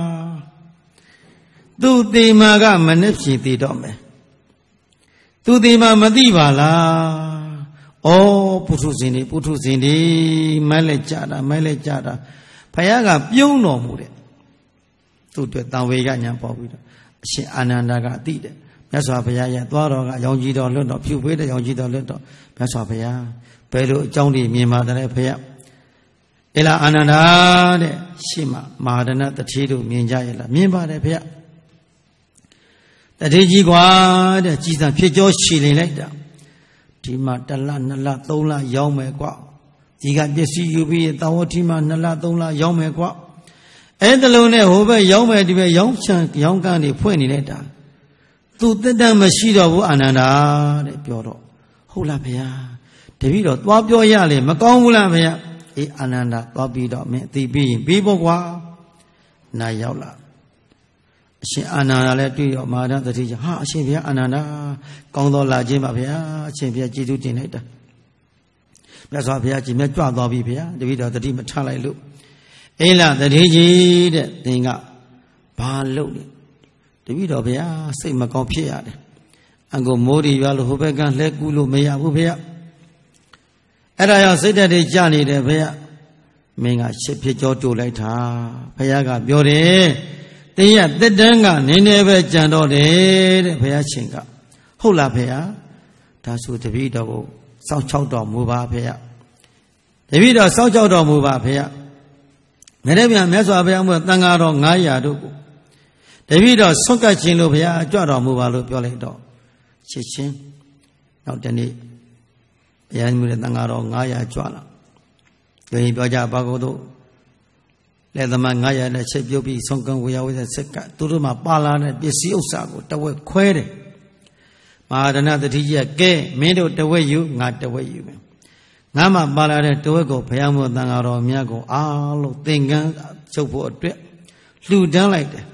သူတေမာကမနှက်ဖြည်သေးတော့မယ်သူတေမာမသိပါလားပုထုဇဉ်တွေမိုက်လက်ကြတာဘုရားကပြုံးတော်မူတဲ့သူ့အတွက်တန်ဝေကညာပေါ်ပြီးတော့အရှင်အာနန္ဒာကသိတယ်မြတ်စွာဘုရားရဲ့သွားတော်ကရောင်ကြီးတော်လွတ်တော်ဖြူပေးတဲ့ရောင်ကြီးတော်လွတ်တော်မြတ်စွာဘုရားဘယ်လိုအကြောင်းတွေမြင်ပါတယ်ဘုရားအေလာအာနန္ဒာတဲ့ရှေ့မှာမဟာဒဏတထေတို့မြင်ကြရဲ့လားမြင်ပါတယ်ဘုရားတထေကြီးကွာတဲ့ကြည်စံဖြစ်ကြောရှည်နေလိုက်တာဒီမှာ1လ2လ3လရောင်းမယ်ကွာဒီကပစ္စည်းယူပြီးတာဝတိမှာ2လ3လရောင်းမယ်ကွာအဲ့တလုံးနဲ့ဟိုဘက်ရောင်းမယ်ဒီဘက်ရောင်းချံရောင်းကန်းတွေဖွင့်နေလိုက်တာသူတက်တမ်းမရှိတော့ဘူးအာနန္ဒာတဲ့ပြောတော့ဟုတ်လားဗျာတပည့်တော်သွားပြောရလေမကောင်းဘူးလားဗျာအာနန္ဒာသွားပြီးတော့မင်းသိပြီးရင်ပြီးဖို့ကွာနာရောက်လာအရှင်အာနန္ဒာလည်းတွေ့ရောမဟာဒဏတထေကြီးအရှင်ဗျာအာနန္ဒာကောင်းတော်လာခြင်းပါဗျာအရှင်ဗျာကျေးဇူးတင်လိုက်တာမြတ်စွာဘုရားကြီးမြတ်ကြွသွားပြီဗျာတပည့်တော်တတိမထလိုက်လို့အေးလားတထေကြီးတဲ့သင်ကဘာလုပ်လဲတပည့်တော်ဗျာစိတ်မကောင်းဖြစ်ရတယ်အငုံမိုးတွေရွာလို့ဟိုဘက်ကလဲကူးလို့မရဘူးဗျာအဲ့ဒါကြောင့်စိတ်ဓာတ်တွေကြနေတယ်ဗျာမင်းကရှစ်ဖြစ်ကြောတိုးလိုက်တာဘုရားကပြောတယ်တင်းရတက်တန်းကနည်းနည်းပဲကြံတော့တယ်တဲ့ဘုရားရှင်ကဟုတ်လားဘုရားဒါဆိုတပည့်တော်ကိုစောင့်ချောက်တော်မူပါဘုရားတပည့်တော်စောင့်ချောက်တော်မူပါဘုရားမြတ်ဗျာမြတ်စွာဘုရားမှာတန်ဃာတော်900တို့ကိုတပည့်တော်ဆွတ်ကတ်ခြင်းလို့ဘုရားကြွတော်မူပါလို့ပြောလိုက်တော့ချစ်ချင်းနောက်တနေ့ဘုရားမြတ်တန်ဃာတော်900ကြွလာပြောကြပါကုန်တို့လက်သမား900နဲ့ချက်ပြုတ်ပြီးဆုံးကံဝေယဝိသစက်ကသူတို့မှာပါလာတဲ့ပစ္စည်းဥစ္စာကိုတဝက်ခွဲတယ်မဟာဒဏတတိကြီးကဲမင်းတို့တဝက်ယူငါတဝက်ယူမယ်ငါမှပါလာတဲ့တဝက်ကိုဘုရားမို့တန်ဃာတော်မြတ်ကိုအားလုံးသင်္ကန်းချုပ်ဖို့အတွက်လှူဒန်းလိုက်တယ်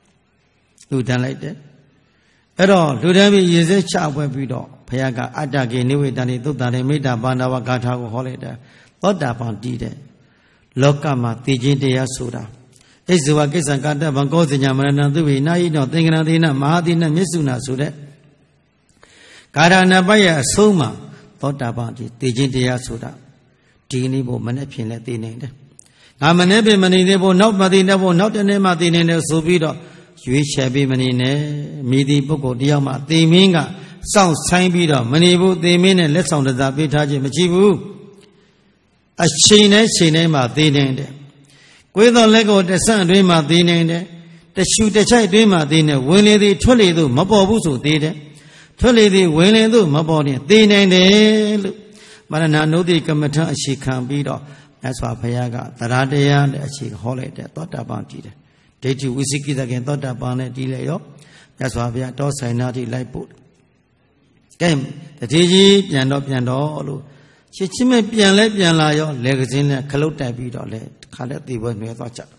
အဲ့တော့လှူဒန်းပြီးရေစက်ချပွဲပြီးတော့ဘုရားကအတ္တကေနိဝေတန်တိသုတ္တရေမေတ္တာဘာနာဝဂါထာကိုဟောလိုက်တယ်သောတာပန်တည်တဲ့လောကမှာသိခြင်းတရားဆိုတာဣဇဝကိစ္စကာတဗံကောဇညာမရဏသုဝေနာယိနောသင်္ကရသေနမဟာတိနမြစ္ဆုနာဆိုတဲ့ကာရဏပတ်ရဲ့အဆုံးမှာသောတာပန်ဒီသိခြင်းတရားဆိုတာဒီနေ့ဘုမနဲ့ဖြင့်လဲသိနိုင်တယ်ငါမနဲ့ဖြင့်မနေသေးဘူးနောက်မသိတဲ့ဘုနောက်တနေ့မှသိနိုင်တယ်ဆိုပြီးတော့ရွေးချယ်ပြီးမနေနဲ့မိသည့်ပုဂ္ဂိုလ်တယောက်မှသိမင်းကစောင့်ဆိုင်ပြီးတော့မနေဘူးသိမင်းနဲ့လက်ဆောင်တစားပေးထားခြင်းမရှိဘူးအချိန်တိုင်းမှာသိနေတယ်ကိုယ်တော်လက်ကိုတဆန့်အတွင်းမှာသိနေတယ်တရှူတချိုက်အတွင်းမှာသိနေဝင်လေသည်ထွက်လေသို့မပေါ်ဘူးဆိုသိတယ်ထွက်လေသည်ဝင်လေသို့မပေါ်ရင်သိနေတယ်လို့မရဏနုဒ္ဓိကမ္မထအရှိခံပြီးတော့မြတ်စွာဘုရားကသရတရားနဲ့အရှိဟောလိုက်တယ်သောတာပန်တည်တယ်ဒိဋ္ဌိဝိသိကိသခင်သောတာပန်နဲ့တည်လေရောမြတ်စွာဘုရားတောဆိုင်နာတိလိုက်ပို့ကဲတတိကြီးပြန်တော့လို့ရှင်းချင်းမဲ့ပြန်လာရောလေကစင်းနဲ့ခလုတ်တိုက်ပြီးတော့လေခါလက်သေဝဲနွယ်သွားချ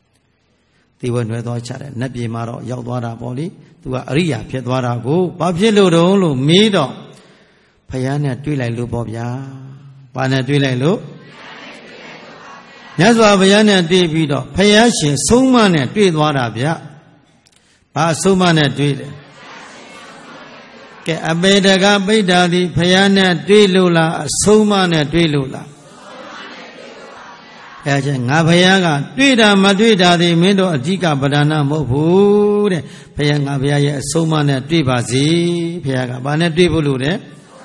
တယ်နတ်ပြည်မှာတော့ရောက်သွားတာပေါ့လေသူကအရိယာဖြစ်သွားတာကိုဘာဖြစ်လို့တုံးလို့မေးတော့ဖယားနဲ့တွေ့လိုက်လို့ပေါ့ဗျာဘာနဲ့တွေ့လိုက်လို့မြတ်စွာဘုရားနဲ့တွေ့ပြီးတော့ဘုရားရှင်ဆုံးမနဲ့တွေ့သွားတာဗျဘာဆုံးမနဲ့တွေ့တယ်ကဲအပေတကပိဋ္ဌာတိဘုရားနဲ့တွေ့လို့လားအဆုံးမနဲ့တွေ့လို့လားဘုရားရှင်ငါဘုရားကတွေ့တာမတွေ့တာဒီမင်းတို့အဓိကပဒါနမဟုတ်ဘူးတဲ့ဘုရားငါဘုရားရဲ့အဆုံးမနဲ့တွေ့ပါစေဘုရားကဘာနဲ့တွေ့ဖို့လို့တဲ့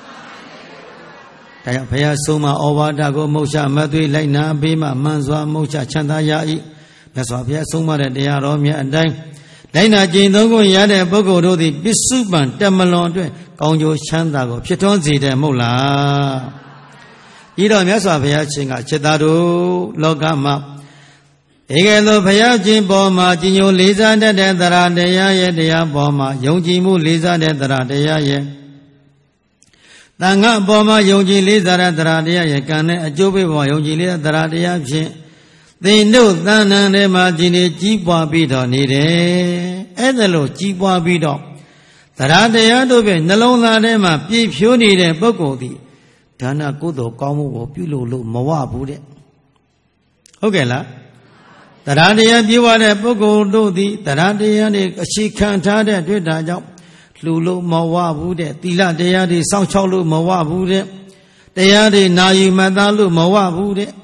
ဒါကြောင့်ဘုရားဆုံးမဩဝါဒကိုမုတ်ချမသွေးလိုက်နာပေးမှမှန်စွာမုတ်ချချမ်းသာရ၏မြတ်စွာဘုရားဆုံးမတဲ့တရားတော်မြတ်အတိုင်းလိုက်နာကျင့်သုံးခွင့်ရတဲ့ပုဂ္ဂိုလ်တို့သည်ပစ္စုပန်တမလွန်အတွက်ကောင်းကျိုးချမ်းသာကိုဖြစ်ထွန်းစေတယ်မဟုတ်လားဤတော့မြတ်စွာဘုရားရှင်ကจิตသားတို့လောကမှာဧကဲ့သို့ဘုရားရှင်ပေါ်မှာကြည်ညိုလေးစားတတ်တဲ့တရားတရားရဲ့တရားပေါ်မှာယုံကြည်မှုလေးစားတဲ့တရားတရားရဲ့တန်ခါပေါ်မှာယုံကြည်လေးစားတဲ့တရားတရားရဲ့ကံနဲ့အကျိုးပေးပေါ်ယုံကြည်လေးတဲ့တရားတရားဖြင့်သင်တို့သဏ္ဍာန်ထဲမှာဒီနေ့ကြီးပွားပြီးတော့နေတယ်အဲ့ဒါလို့ကြီးပွားပြီးတော့တရားတရားတို့ပဲနှလုံးသားထဲမှာပြည့်ဖြိုးနေတဲ့ပုဂ္ဂိုလ်သည်ဒါနကုသိုလ်ကောင်းမှုကိုပြုလို့မဝဘူးတဲ့ဟုတ်ကဲ့လားတရားတရားပြေဝတဲ့ပုဂ္ဂိုလ်တို့သည်တရားတရားတွေအရှိခံထားတဲ့တွေ့တာကြောင့်လှူလို့မဝဘူးတဲ့သီလတရားတွေစောင့်ရှောက်လို့မဝဘူးတဲ့တရားတွေနာယူမှတ်သားလို့မဝဘူးတဲ့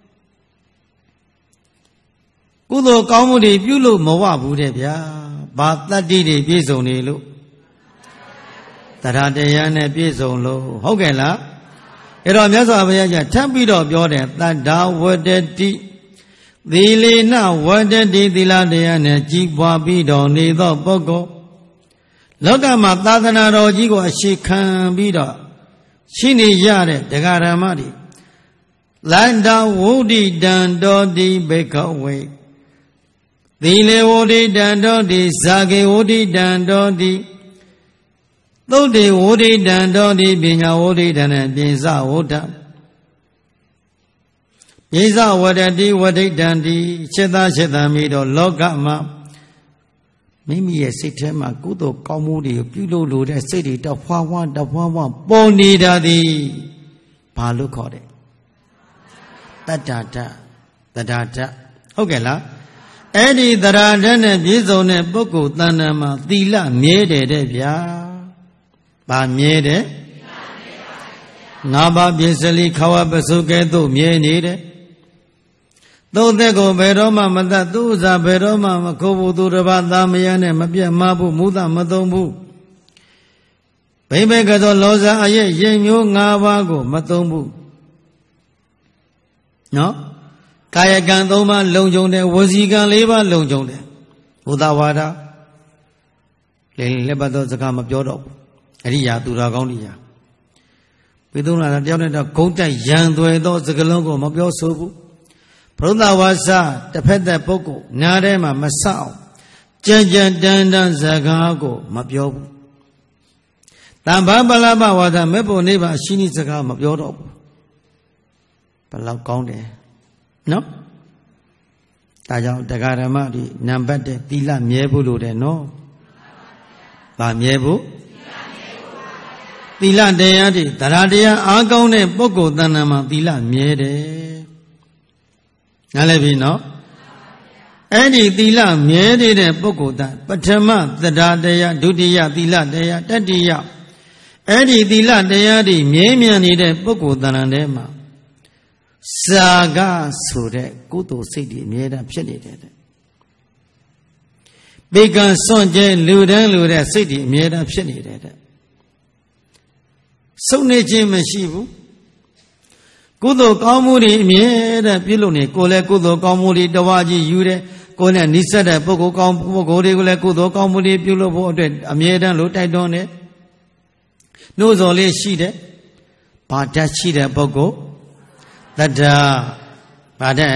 ကုသိုလ်ကောင်းမှုတွေပြုလို့မဝဘူးတဲ့ဗျာဘာတတ္တိတွေပြည့်စုံနေလို့တရားတရားနဲ့ပြည့်စုံလို့ဟုတ်ကဲ့လားအဲ့တော့မြတ်စွာဘုရားကထပ်ပြီးတော့ပြောတယ်တတ္တဝတ္တတိသီလေနဝတ္တတိသီလတရားနဲ့ကြီးပွားပြီးတော့နေသောပုဂ္ဂိုလ်လောကမှာသာသနာတော်ကြီးကိုအရှိခံပြီးတော့ရှိနေရတဲ့တရားဓမ္မတွေလန္တဝုဒိတံတောတိဘေကဝေသီလေဝုဒိတံတောတိဇာကေဝုဒိတံတောတိသုတ်တေဝုဒိတံတောတိပညာဝုဒိတံနဲ့ပိစဝုဒ္ဓပိစဝတ္တတိဝဒိတံတိစိတ်သားစိတ်သားမိတော့လောကမှာမိမိရဲ့စိတ်ထဲမှာကုသိုလ်ကောင်းမှုတွေကိုပြုလို့တဲ့စိတ်တွေတဖွာဖွာပေါ်နေတာသည်ဘာလို့ခေါ်တယ်တတ္တတဟုတ်ကဲ့လားအဲ့ဒီတရာဓာတ်နဲ့ပြည့်စုံတဲ့ပုဂ္ဂိုလ်တဏ္ဍာမှာသီလမြဲတယ်တဲ့ဗျာဘာမြဲတယ်ငါးပါးပြည့်စလိခဝပစုကဲ့သို့မြဲနေတယ်သို့တဲ့ကိုဘယ်တော့မှမတတ်သူဥစားဘယ်တော့မှမခိုးဘူးသူတစ်ပါးသားမယားနဲ့မပြတ်မဘူးမူသမသုံးဘူးဘိဘေကသောလောဇာအရဲ့ရင်မျိုး၅ပါးကိုမသုံးဘူးနော်ကာယကံ၃ပါးလုံခြုံတယ်ဝစီကံ၄ပါးလုံခြုံတယ်ဘုဒ္ဓဝါဒလက်ပတ်သောစကားမပြောတော့ဘူးအရိယာသူတော်ကောင်းတွေပြီးသုံးလာတယောက်နဲ့တော့ဂုံးတိုက်ရန်သွဲသောစကားလုံးကိုမပြောဆိုဘူးဘုဒ္ဓဝါစာတစ်ဖက်သက်ပုဂ္ဂိုလ်နားထဲမှာမဆောက်ကြံတန်စကားကိုမပြောဘူးတမ္ဘာပလပဝါဒမေဖို့နိဗ္ဗာန်ရှိနိစကားမပြောတော့ဘူးဘလောက်ကောင်းတယ်နော်ဒါကြောင့်တရားဓမ္မဒီနံပါတ်1သီလမြဲဖို့လိုတယ်နော်ဗာမြဲဖို့သီလတရားတွေတရားတရားအားကောင်းတဲ့ပုဂ္ဂိုလ်တဏ္ဍာမှာသီလမြဲတယ်နားလည်ပြီနော်အဲ့ဒီသီလမြဲတဲ့ပုဂ္ဂိုလ်တပထမသဒ္ဒါတရားဒုတိယသီလတရားတတိယအဲ့ဒီသီလတရားတွေမြဲမြံနေတဲ့ပုဂ္ဂိုလ်တဏ္ဍာထဲမှာစာကဆိုတဲ့ကုသိုလ်စိတ်တွေအမြဲတမ်းဖြစ်နေတယ်ပေကံစွန့်ကြဲလူတန်းလူတဲ့စိတ်တွေအမြဲတမ်းဖြစ်နေတယ်ဆုံးနေခြင်းမရှိဘူးကုသိုလ်ကောင်းမှုတွေအမြဲတမ်းပြုလုပ်နေကိုယ်လည်းကုသိုလ်ကောင်းမှုတွေတဝါကြီးယူတယ်ကိုယ်နဲ့နိစ္စတဲ့ပုဂ္ဂိုလ်ကောင်းပုဂ္ဂိုလ်တွေကိုလည်းကုသိုလ်ကောင်းမှုတွေပြုလုပ်ဖို့အတွက်အမြဲတမ်းလို့တိုက်တွန်းတယ်နှိုးဆော်လေးရှိတယ်ဘာတတ်ရှိတဲ့ပုဂ္ဂိုလ်တတ္တဘာတဲ့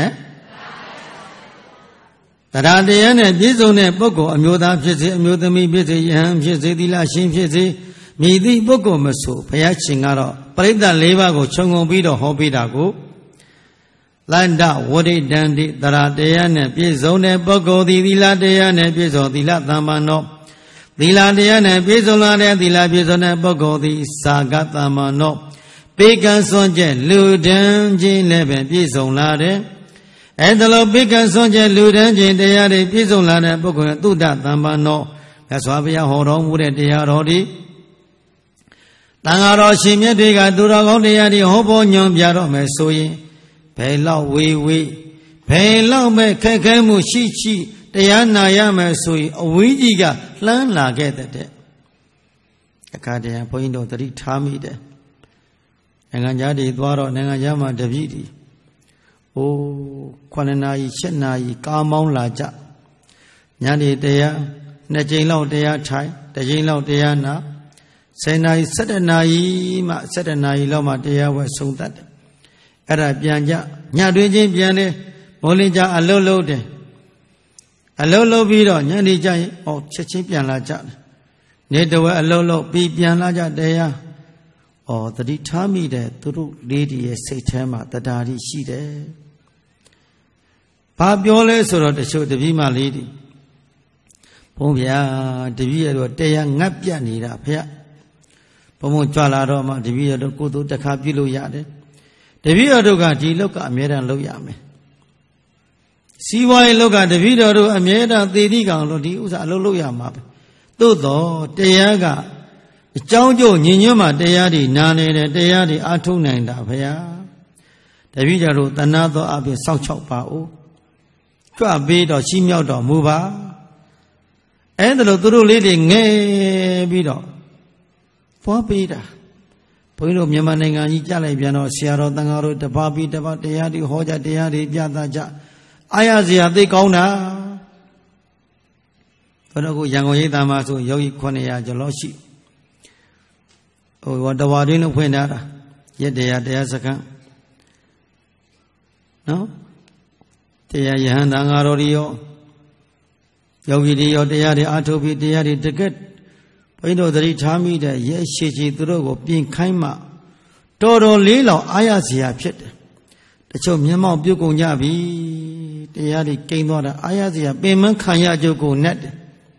တရားတရားနဲ့ပြည့်စုံတဲ့ပုဂ္ဂိုလ်အမျိုးသားဖြစ်စေအမျိုးသမီးဖြစ်စေယဟန်ဖြစ်စေသီလရှင်ဖြစ်စေမြည်သည့်ပုဂ္ဂိုလ်မဆိုဘုရားရှင်ကတော့ပရိသတ်၄ပါးကိုခြုံငုံပြီးတော့ဟောပေးတာကိုလန္တဝရိတံတိတရားတရားနဲ့ပြည့်စုံတဲ့ပုဂ္ဂိုလ်သည်သီလတရားနဲ့ပြည့်စုံသီလသမ္ပန္နောသီလတရားနဲ့ပြည့်စုံလာတဲ့သီလပြည့်စုံတဲ့ပုဂ္ဂိုလ်သည်သာဂသမ္ပန္နောပေကံစွန့်ကျက်လူတန်းခြင်းလည်းပဲပြည့်စုံလာတယ်အဲ့ဒါလိုပိကဆွန်ကျက်လူတန်းချင်းတရားတွေပြည့်စုံလာတဲ့ပုဂ္ဂိုလ်သုဒ္ဓသမ္ပန္နောမြတ်စွာဘုရားဟောတော်မူတဲ့တရားတော်ဒီတန်ဃာတော်ရှင်မြတ်တွေကသူတော်ကောင်းတရားတွေဟောပေါ်ညွှန်ပြတော့မယ်ဆိုရင်ဘယ်လောက်ဝေးဘယ်လောက်ပဲခက်ခဲမှုရှိတရားနာရမယ်ဆိုရင်အဝိဇ္ဇီကလှမ်းလာခဲ့တဲ့အခါတည်းဘုန်းကြီးတို့သတိထားမိတယ်နိုင်ငံခြားတွေသွားတော့နိုင်ငံခြားမှာတပည့်တွေ9 နာရီ7 နာရီကားမောင်းလာကြညနေတရား2 ကြိမ်လောက်တရားထိုင်1 ကြိမ်လောက်တရားနာ10 နာရီ17 နာရီမှ17 နာရီလောက်မှတရားဝဲဆုံးတတ်တယ်အဲ့ဒါပြန်ကြညတွင်ချင်းပြန်တယ်မိုးလင်းကြအလုတ်လုပ်တယ်အလုတ်လုပ်ပြီးတော့ညနေကျရင်ချက်ချင်းပြန်လာကြတယ်နေတဝဲအလုတ်လုပ်ပြီးပြန်လာကြတရားသတိထားမိတယ်သူတို့လေးတွေရဲ့စိတ်ထဲမှာတရားတွေရှိတယ်ဘာပြောလဲဆိုတော့တချို့တပည့်မလေးတွေဘုန်းဗျာတပည့်ရတော့တရားငတ်ပြတ်နေတာဖေဘုံကြွလာတော့မှတပည့်ရတော့ကိုယ်တို့တစ်ခါပြုလို့ရတယ်တပည့်ရတို့ကဒီလောက်က အမြဲတမ်းလုပ်ရမယ်စီးပွားရေးလောက်ကတပည့်တော်တို့အမြဲတမ်းသေတိကောင်လို့ဒီဥစ္စာအလုပ်လုပ်ရမှာပဲသို့တော့တရားကအကြောင်းကျိုးညင်ညွတ်မှတရားတွေနာနေတယ်တရားတွေအားထုတ်နိုင်တာဖေတပည့်တော်တို့တဏှာသောအပြင်စောင့်ချောက်ပါဦးကြွပေးတော့ရှိမြောက်တော်မူပါအဲ့ဒါလို့သူတို့လေးတွေငဲပြီးတော့ပွားပေးတာဘုန်းကြီးတို့မြန်မာနိုင်ငံကြီးကြားလိုက်ပြန်တော့ဆရာတော်တန်ဃာတို့တပါးပြီးတပါးတရားတွေဟောကြတရားတွေပြသကြအားရစရာသိကောင်းတာဘုရားကရန်ကုန်ရိပ်သာမှာဆိုယောဂီ900ကျော်လောက်ရှိတဝါတွင်းလို့ဖွင့်ထားတာရက်တရားစခန်းနော်တရားယဟန်တန်ဃာတော်တွေရောယောဂီတွေရောတရားတွေအားထုတ်ပြီးတရားတွေတကက်ဘုန်းကြီးတို့သတိထားမိတဲ့ရဲ့ရှိချီသူတို့ကိုပြင်ခိုင်းမှတော်တော်လေးလောက်အားရစရာဖြစ်တယ်တချို့မျက်မှောက်ပြုတ်ကုန်ကြပြီတရားတွေကိန်းသွားတာအားရစရာပင်မခံရကြကိုနဲ့တယ်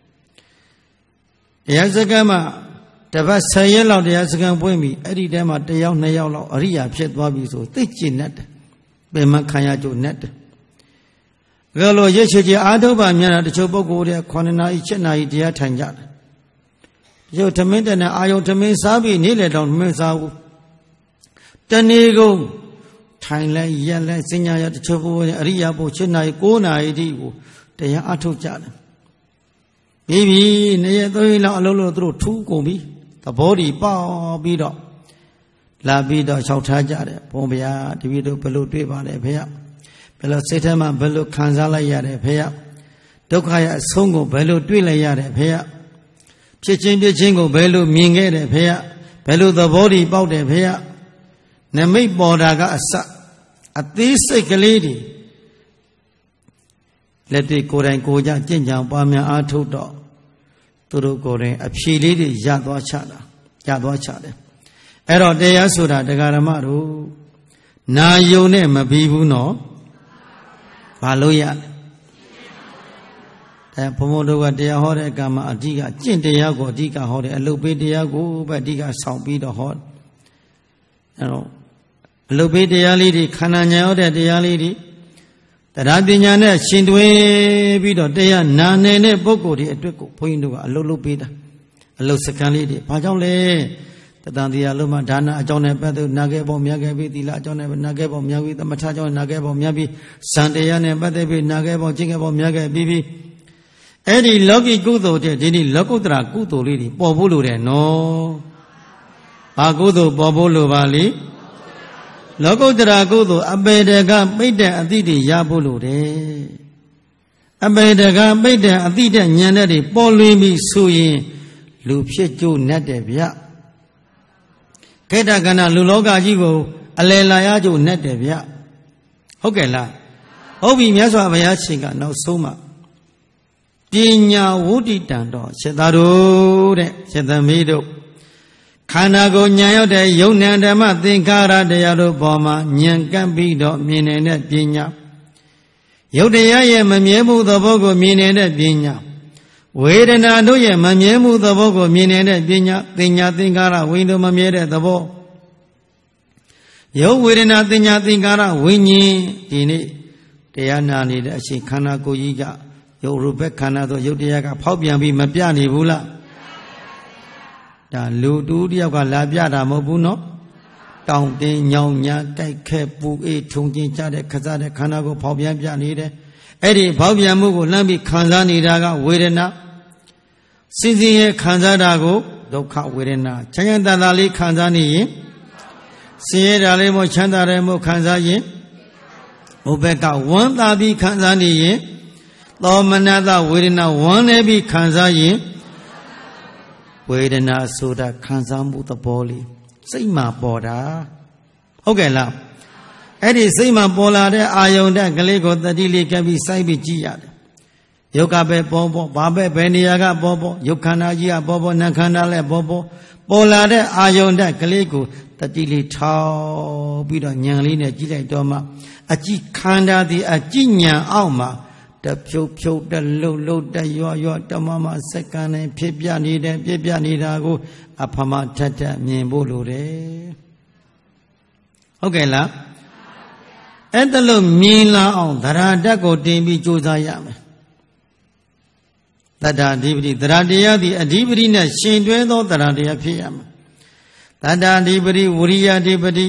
တရားစခန်းမှာတပတ်10 ရက်လောက်တရားစခန်းပွင့်ပြီအဲ့ဒီထဲမှာ1 ယောက် 2 ယောက်လောက်အရိယာဖြစ်သွားပြီဆိုသိကျင့်နဲ့တယ်ပင်မခံရကြနဲ့တယ်ကဲလို့ရက်ချေချေအားထုတ်ပါများတာတချို့ပုဂ္ဂိုလ်တွေ9 နာရီ7 နာရီတရားထိုင်ကြတယ်တချို့ထမင်းတဲ့နဲ့အာယုံထမင်းစားပြီးနေ့လေတောင်ထမင်းစားဘူးတနေ့ကုန်ထိုင်လဲရက်လဲစညာရတချို့ပုဂ္ဂိုလ်တွေအရိယာပု7 နာရီ9 နာရီတိကိုတရားအားထုတ်ကြတယ်ပြီးပြီနေ့ရက်3 ရက်လောက်အလုံးလို့သူတို့ထူးကုန်ပြီသဘောတည်ပေါပြီးတော့လာပြီးတော့လျှောက်ထားကြတယ်ဘုန်းဗျာတပည့်တို့ဘယ်လိုတွေ့ပါလဲဖေဘယ်လိုစိတ်ထဲမှာဘယ်လိုခံစားလိုက်ရတယ်ဖေဒုက္ခရဲ့အဆုံးကိုဘယ်လိုတွေ့လိုက်ရတယ်ဖေဖြစ်ချင်းကိုဘယ်လိုမြင်ခဲ့တယ်ဖေဘယ်လိုသဘောတည်ပေါက်တယ်ဖေနမိတ်ပေါ်တာကအစအသေးစိတ်ကလေးတွေလက်တွေကိုယ်တိုင်ကိုကြကြင်ကြံပွားများအားထုတ်တော့သူတို့ကိုယ်တိုင်အဖြေလေးတွေရသွားချတယ်အဲ့တော့တရားဆိုတာတရားဓမ္မတို့နာယုံနဲ့မပြီးဘူးနော်ဘာလို့ရလဲဘုံဘုံတို့ကတရားဟောတဲ့အခါမှာအဓိကကျင့်တရားကိုအဓိကဟောတယ်အလုပ်ပေးတရားကိုပဲအဓိကဆောင်ပြီးတော့ဟောအဲ့တော့အလုပ်ပေးတရားလေးတွေခန္ဓာဉာဏ်ဟောတဲ့တရားလေးတွေတရားပညာနဲ့ရှင်တွဲပြီးတော့တရားနာနေတဲ့ပုဂ္ဂိုလ်တွေအတွက်ကိုဘုန်းကြီးတို့ကအလုပ်လုပ်ပေးတာအလုပ်စကန်လေးတွေဘာကြောင့်လဲတတန်တရားလုံးမှာဒါနအကြောင်းနဲ့ပတ်သက်နာခဲ့ပေါ်မြတ်ခဲ့ပြီးသီလအကြောင်းနဲ့နာခဲ့ပေါ်မြတ်ပြီးသမထအကြောင်းနာခဲ့ပေါ်မြတ်ပြီးဇန်တရားနဲ့ပတ်သက်ပြီးနာခဲ့ပေါ်ကျင့်ခဲ့ပေါ်မြတ်ခဲ့ပြီးအဲ့ဒီလောကီကုသိုလ်တဲ့ဒီနေ့လောကုတ္တရာကုသိုလ်လေးတွေပေါ်ဖို့လိုတယ်နော်ဘာကုသိုလ်ပေါ်ဖို့လိုပါလိလောကုတ္တရာကုသိုလ်အပေတကပိဋ္ဌအတိတွေရဖို့လိုတယ်အပေတကပိဋ္ဌအတိတဲ့ဉာဏ်နဲ့တွေပေါ်လွင်ပြီးဆိုရင်လူဖြစ်ကြိုးနဲ့တယ်ဗျခေတ္တကဏ္ဍလူလောကကြီးကိုအလယ်လာရကြိုးနဲ့တယ်ဗျဟုတ်ကဲ့လားဟုတ်ပြီမြတ်စွာဘုရားရှင်ကနောက်ဆုံးမှာပညာဝုဒ္ဓိတံတော်စေတတို့တဲ့စေတမီးတို့ခန္ဓာကိုယ်ဉာဏ်ရောက်တဲ့ယုံဉာဏ်ဓမ္မသင်္ခါရတရားတို့ပေါ်မှာဉာဏ်ကပ်ပြီးတော့မြင်နေတဲ့ပညာယုတ်တရားရဲ့မမြဲမှုသဘောကိုမြင်နေတဲ့ပညာဝေဒနာတို့ရဲ့မမြဲမှုသဘောကိုမြင်နေတဲ့ပညာသင်ညာသင်္ခါရဝိညာဉ်မမြဲတဲ့သဘောယုတ်ဝေဒနာသင်ညာသင်္ခါရဝိညာဉ်ဒီနေ့တရားနာနေတဲ့အချိန်ခန္ဓာကိုယ်ကြီးကရုပ်ရူပခန္ဓာဆိုရုပ်တရားကဖောက်ပြန်ပြီးမပြနေဘူးလားဒါလူတူတယောက်ကလာပြတာမဟုတ်ဘူးနော်တောင်းတင်းညောင်ညာတိုက်ခဲပူအေးထုံချင်းကြတဲ့ခစားတဲ့ခန္ဓာကိုဖောက်ပြန်ပြနေတယ်အဲ့ဒီဖောက်ပြန်မှုကိုလှမ်းပြီးခံစားနေတာကဝေဒနာစိစိရဲ့ခံစားတာကိုဒုက္ခဝေဒနာချမ်းသာတာလေးခံစားနေရင်ဆင်းရဲတာလေးမို့ချမ်းသာတယ်မို့ခံစားရင်ဟိုဘက်ကဝမ်းသာပြီးခံစားနေရင်သောမနတဝေဒနာဝမ်းနေပြီးခံစားရင်ဝေဒနာဆိုတာခံစားမှုသဘောလေးစိတ်မှာပေါ်တာဟုတ်ကဲ့လားအဲ့ဒီစိတ်မှာပေါ်လာတဲ့အာယုန်တဲ့ကလေးကိုတတိလေးကပ်ပြီးစိုက်ပြီးကြည့်ရတယ်ယုတ်ကပဲပေါ်ပေါ်ဘာပဲဘယ်နေရာကပေါ်ပေါ်ယုတ်ခန္ဓာကြီးကပေါ်ပေါ်နာခန္ဓာလည်းပေါ်ပေါ်ပေါ်လာတဲ့အာယုန်တဲ့ကလေးကိုတတိလေးထောက်ပြီးတော့ညံလေးနဲ့ကြည့်လိုက်တော့မှအကြည့်ခန္ဓာသည်အကြည့်ညံအောက်မှာတဖြုတ်ဖြုတ်တလှုပ်လှုပ်တရွရွတမမစက္ကန့်နဲ့ဖြစ်ပြနေတယ်ပြပြနေတာကိုအဖမထထမြင်ဖို့လိုတယ်ဟုတ်ကဲ့လားအဲ့ဒါလို့မြင်လာအောင်သရဓာတ်ကိုတင်ပြီးကြိုးစားရမယ်တတ္တာအဓိပတိသရတရားသည်အဓိပတိနဲ့ရှင်တွဲသောသရတရားဖြစ်ရမယ်တတ္တာအဓိပတိဝရိယအဓိပတိ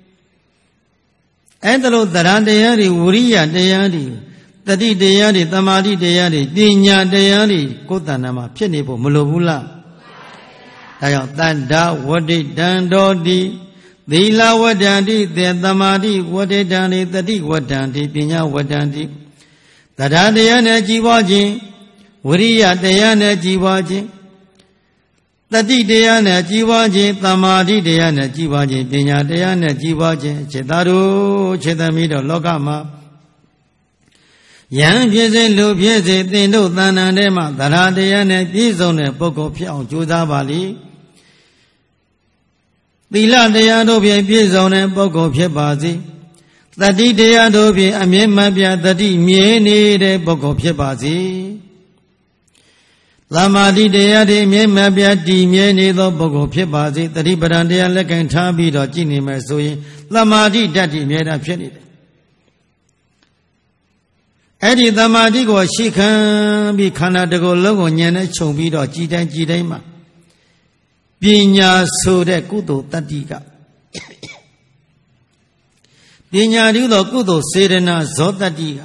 အဲ့ဒါလို့သရတရားတွေဝရိယတရားတွေတတိတရားတွေသမာဓိတရားတွေပညာတရားတွေကိုယ်တဏ္ဍာမှာဖြစ်နေဖို့မလိုဘူးလားဒါကြောင့်တတ္တဝဋ္ဌိတံတော်တိသီလဝဋ္ဌံတိသေသမာဓိဝဋ္ဌိတံတိတတိဝဋ္ဌံတိပညာဝဋ္ဌံတိသဒ္ဓတရားနဲ့ကြည်ပွားခြင်းဝရိယတရားနဲ့ကြည်ပွားခြင်းတတိတရားနဲ့ကြည်ပွားခြင်းသမာဓိတရားနဲ့ကြည်ပွားခြင်းပညာတရားနဲ့ကြည်ပွားခြင်းခြေသားတို့ခြေသမီးတို့လောကမှာယံဖြစ်စေလူဖြစ်စေသင်တို့သဏ္ဍာန်ထဲမှာသရတရားနဲ့ပြည့်စုံတဲ့ပုဂ္ဂိုလ်ဖြစ်အောင်ကြိုးစားပါလိသီလတရားတို့ဖြင့်ပြည့်စုံတဲ့ပုဂ္ဂိုလ်ဖြစ်ပါစေတတိတရားတို့ဖြင့်အမြဲမပြတတိမြဲနေတဲ့ပုဂ္ဂိုလ်ဖြစ်ပါစေသမာဓိတရားတွေအမြဲမပြတည်မြဲနေသောပုဂ္ဂိုလ်ဖြစ်ပါစေတတိပဒံတရားလက်ကင်ထားပြီးတော့ကြည်နေမယ်ဆိုရင်သမာဓိတတ်တည်မြဲတာဖြစ်နေတယ်အဲ့ဒီသမာဓိကိုရှိခံပြီးခန္ဓာတစ်ခုလုံးကိုဉာဏ်နဲ့ခြုံပြီးတော့ကြည်တိုင်းမှာပညာဆိုတဲ့ကုသိုလ်တတ္တိကပညာတည်းသောကုသိုလ်စေတနာဇောတတ္တိက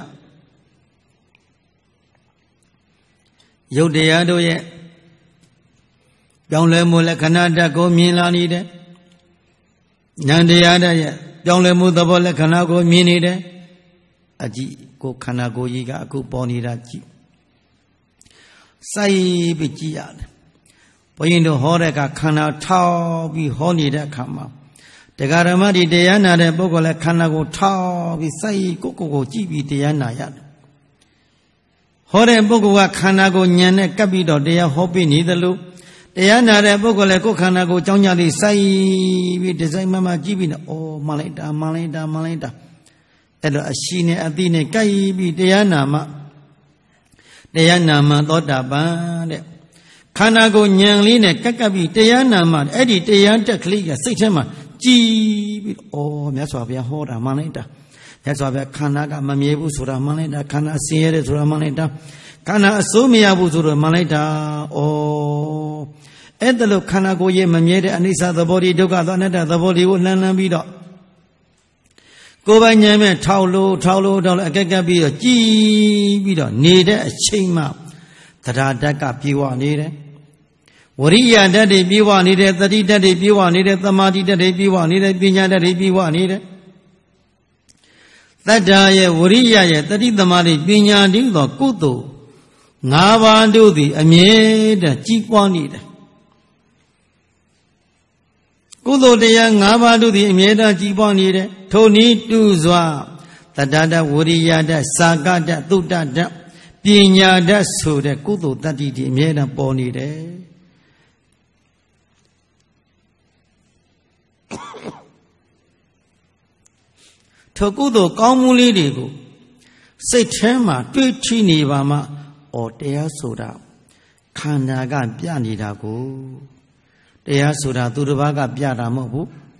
ယုတ်တရားတို့ရဲ့ပြောင်းလဲမှုလက္ခဏာဓာတ်ကိုမြင်လာနေတယ်ဉာဏ်တရားရဲ့ပြောင်းလဲမှုသဘောလက္ခဏာကိုမြင်နေတယ်အကြည့်ကိုခန္ဓာကိုယ်ကြီးကအခုပေါ်နေတာကြည့်စိုက်ပြီးကြည့်ရတယ်ဘုန်းကြီးတို့ဟောတဲ့ကခန္ဓာထောက်ပြီးဟောနေတဲ့အခါမှာတရားဓမ္မတွေတရားနာတဲ့ပုဂ္ဂိုလ်လည်းခန္ဓာကိုထောက်ပြီးစိုက်ကိုကြည့်ပြီးတရားနာရတယ်ဟောတဲ့ပုဂ္ဂိုလ်ကခန္ဓာကိုဉာဏ်နဲ့ကပ်ပြီးတော့တရားဟောပြနေသလိုတရားနာတဲ့ပုဂ္ဂိုလ်လည်းကိုယ်ခန္ဓာကိုကြောင်းကြလေးစိုက်ပြီးဒီဇိုင်းမှကြည့်ပြီးတော့အော်မှန်လိုက်တာအဲ့တော့အရှိနဲ့အသိနဲ့ကြိုက်ပြီးတရားနာမှသောတာပန်တဲ့ခန္ဓာကိုဉာဏ်လေးနဲ့ကပ်ပြီးတရားနာမှအဲ့ဒီတရားတက်ကလေးကစိတ်ထဲမှာကြည်ပြီးအော်မြတ်စွာဘုရားဟောတာမှန်လိုက်တာမြတ်စွာဘုရားခန္ဓာကမမြဲဘူးဆိုတာမှန်လိုက်တာခန္ဓာဆင်းရဲတယ်ဆိုတာမှန်လိုက်တာခန္ဓာအစိုးမရဘူးဆိုတော့မှန်လိုက်တာဩအဲ့ဒါလို့ခန္ဓာကိုယ်ရဲ့မမြဲတဲ့အနိစ္စသဘောတွေဒုက္ခသောအနတ္တသဘောတွေကိုလှမ်းပြီးတော့ကိုယ်ပိုင်ဉာဏ်နဲ့ထောက်လို့အကက်ကပ်ပြီးတော့ကြည်ပြီးတော့နေတဲ့အချိန်မှာသဒ္ဓါဓာတ်ကပြေဝနေတယ်ဝရိယဓာတ်တွေပြေဝနေတယ်သတိဓာတ်တွေပြေဝနေတယ်သမာဓိဓာတ်တွေပြေဝနေတယ်ပညာဓာတ်တွေပြေဝနေတယ်တတ္တာရဲ့ဝရိယရဲ့တတိသမာဓိပညာတည်းသောကုသိုလ်၅ပါးတို့သည်အမြဲတမ်းကြီးပွားနေတယ်ကုသိုလ်တရား၅ပါးတို့သည်အမြဲတမ်းကြီးပွားနေတယ်ထိုနည်းတူစွာတတ္တဓာတ်ဝရိယဓာတ်စာကဓာတ်သုတ္တဓာတ်ပညာဓာတ်ဆိုတဲ့ကုသိုလ်တတ္တိတွေအမြဲတမ်းပေါ်နေတယ်ထိုကုသိုလ်ကောင်းမှုလေးတွေကိုစိတ်ထဲမှာတွေးထိနေပါမှတရားဆိုတာခန္ဓာကပြနေတာကိုတရားဆိုတာသူတစ်ပါးကပြတာမဟုတ်ဘူး